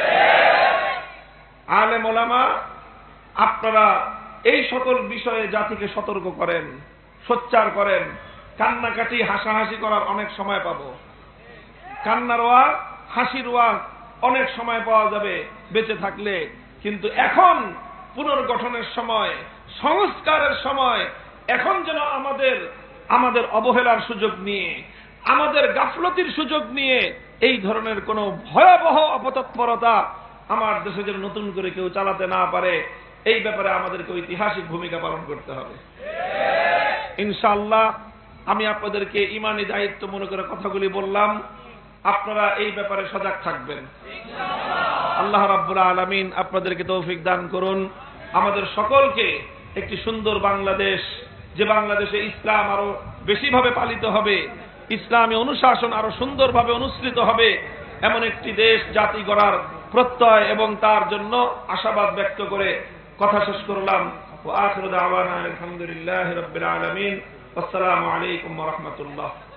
আলেম ওলামা, আপনারা এই সকল বিষয়ে জাতিকে সতর্ক করেন, সোচ্চার করেন। কান্নাকাটি, হাসাহাসি করার অনেক সময় পাবো, কান্নার ওয়াজ, হাসির ওয়াজ অনেক সময় পাওয়া যাবে বেঁচে থাকলে। কিন্তু এখন পুনর্গঠনের সময়, সংস্কারের সময়। এখন যেন আমাদের আমাদের অবহেলার সুযোগ নিয়ে, আমাদের গাফলতির সুযোগ নিয়ে এই ধরনের কোন ভয়াবহ অপতৎপরতা আমার দেশে যেন নতুন করে কেউ চালাতে না পারে, এই ব্যাপারে আমাদেরকে ঐতিহাসিক ভূমিকা পালন করতে হবে ইনশাআল্লাহ। আমি আপনাদেরকে ইমানি দায়িত্ব মনে করে কথাগুলি বললাম, আপনারা এই ব্যাপারে সজাগ থাকবেন। আল্লাহ রাব্বুল আলামিন আপনাদেরকে তৌফিক দান করুন। আমাদের সকলকে একটি সুন্দর বাংলাদেশ, যে বাংলাদেশে ইসলাম আরো বেশিভাবে পালিত হবে, ইসলামী অনুশাসন আরো সুন্দরভাবে অনুসৃত হবে, এমন একটি দেশ, জাতি গড়ার প্রত্যয় এবং তার জন্য আশাবাদ ব্যক্ত করে কথা শেষ করলাম। ওয়া আখিরু দাওয়ানা আলহামদুলিল্লাহি রাব্বিল আলামিন। আসসালামু আলাইকুম ওয়া রাহমাতুল্লাহ।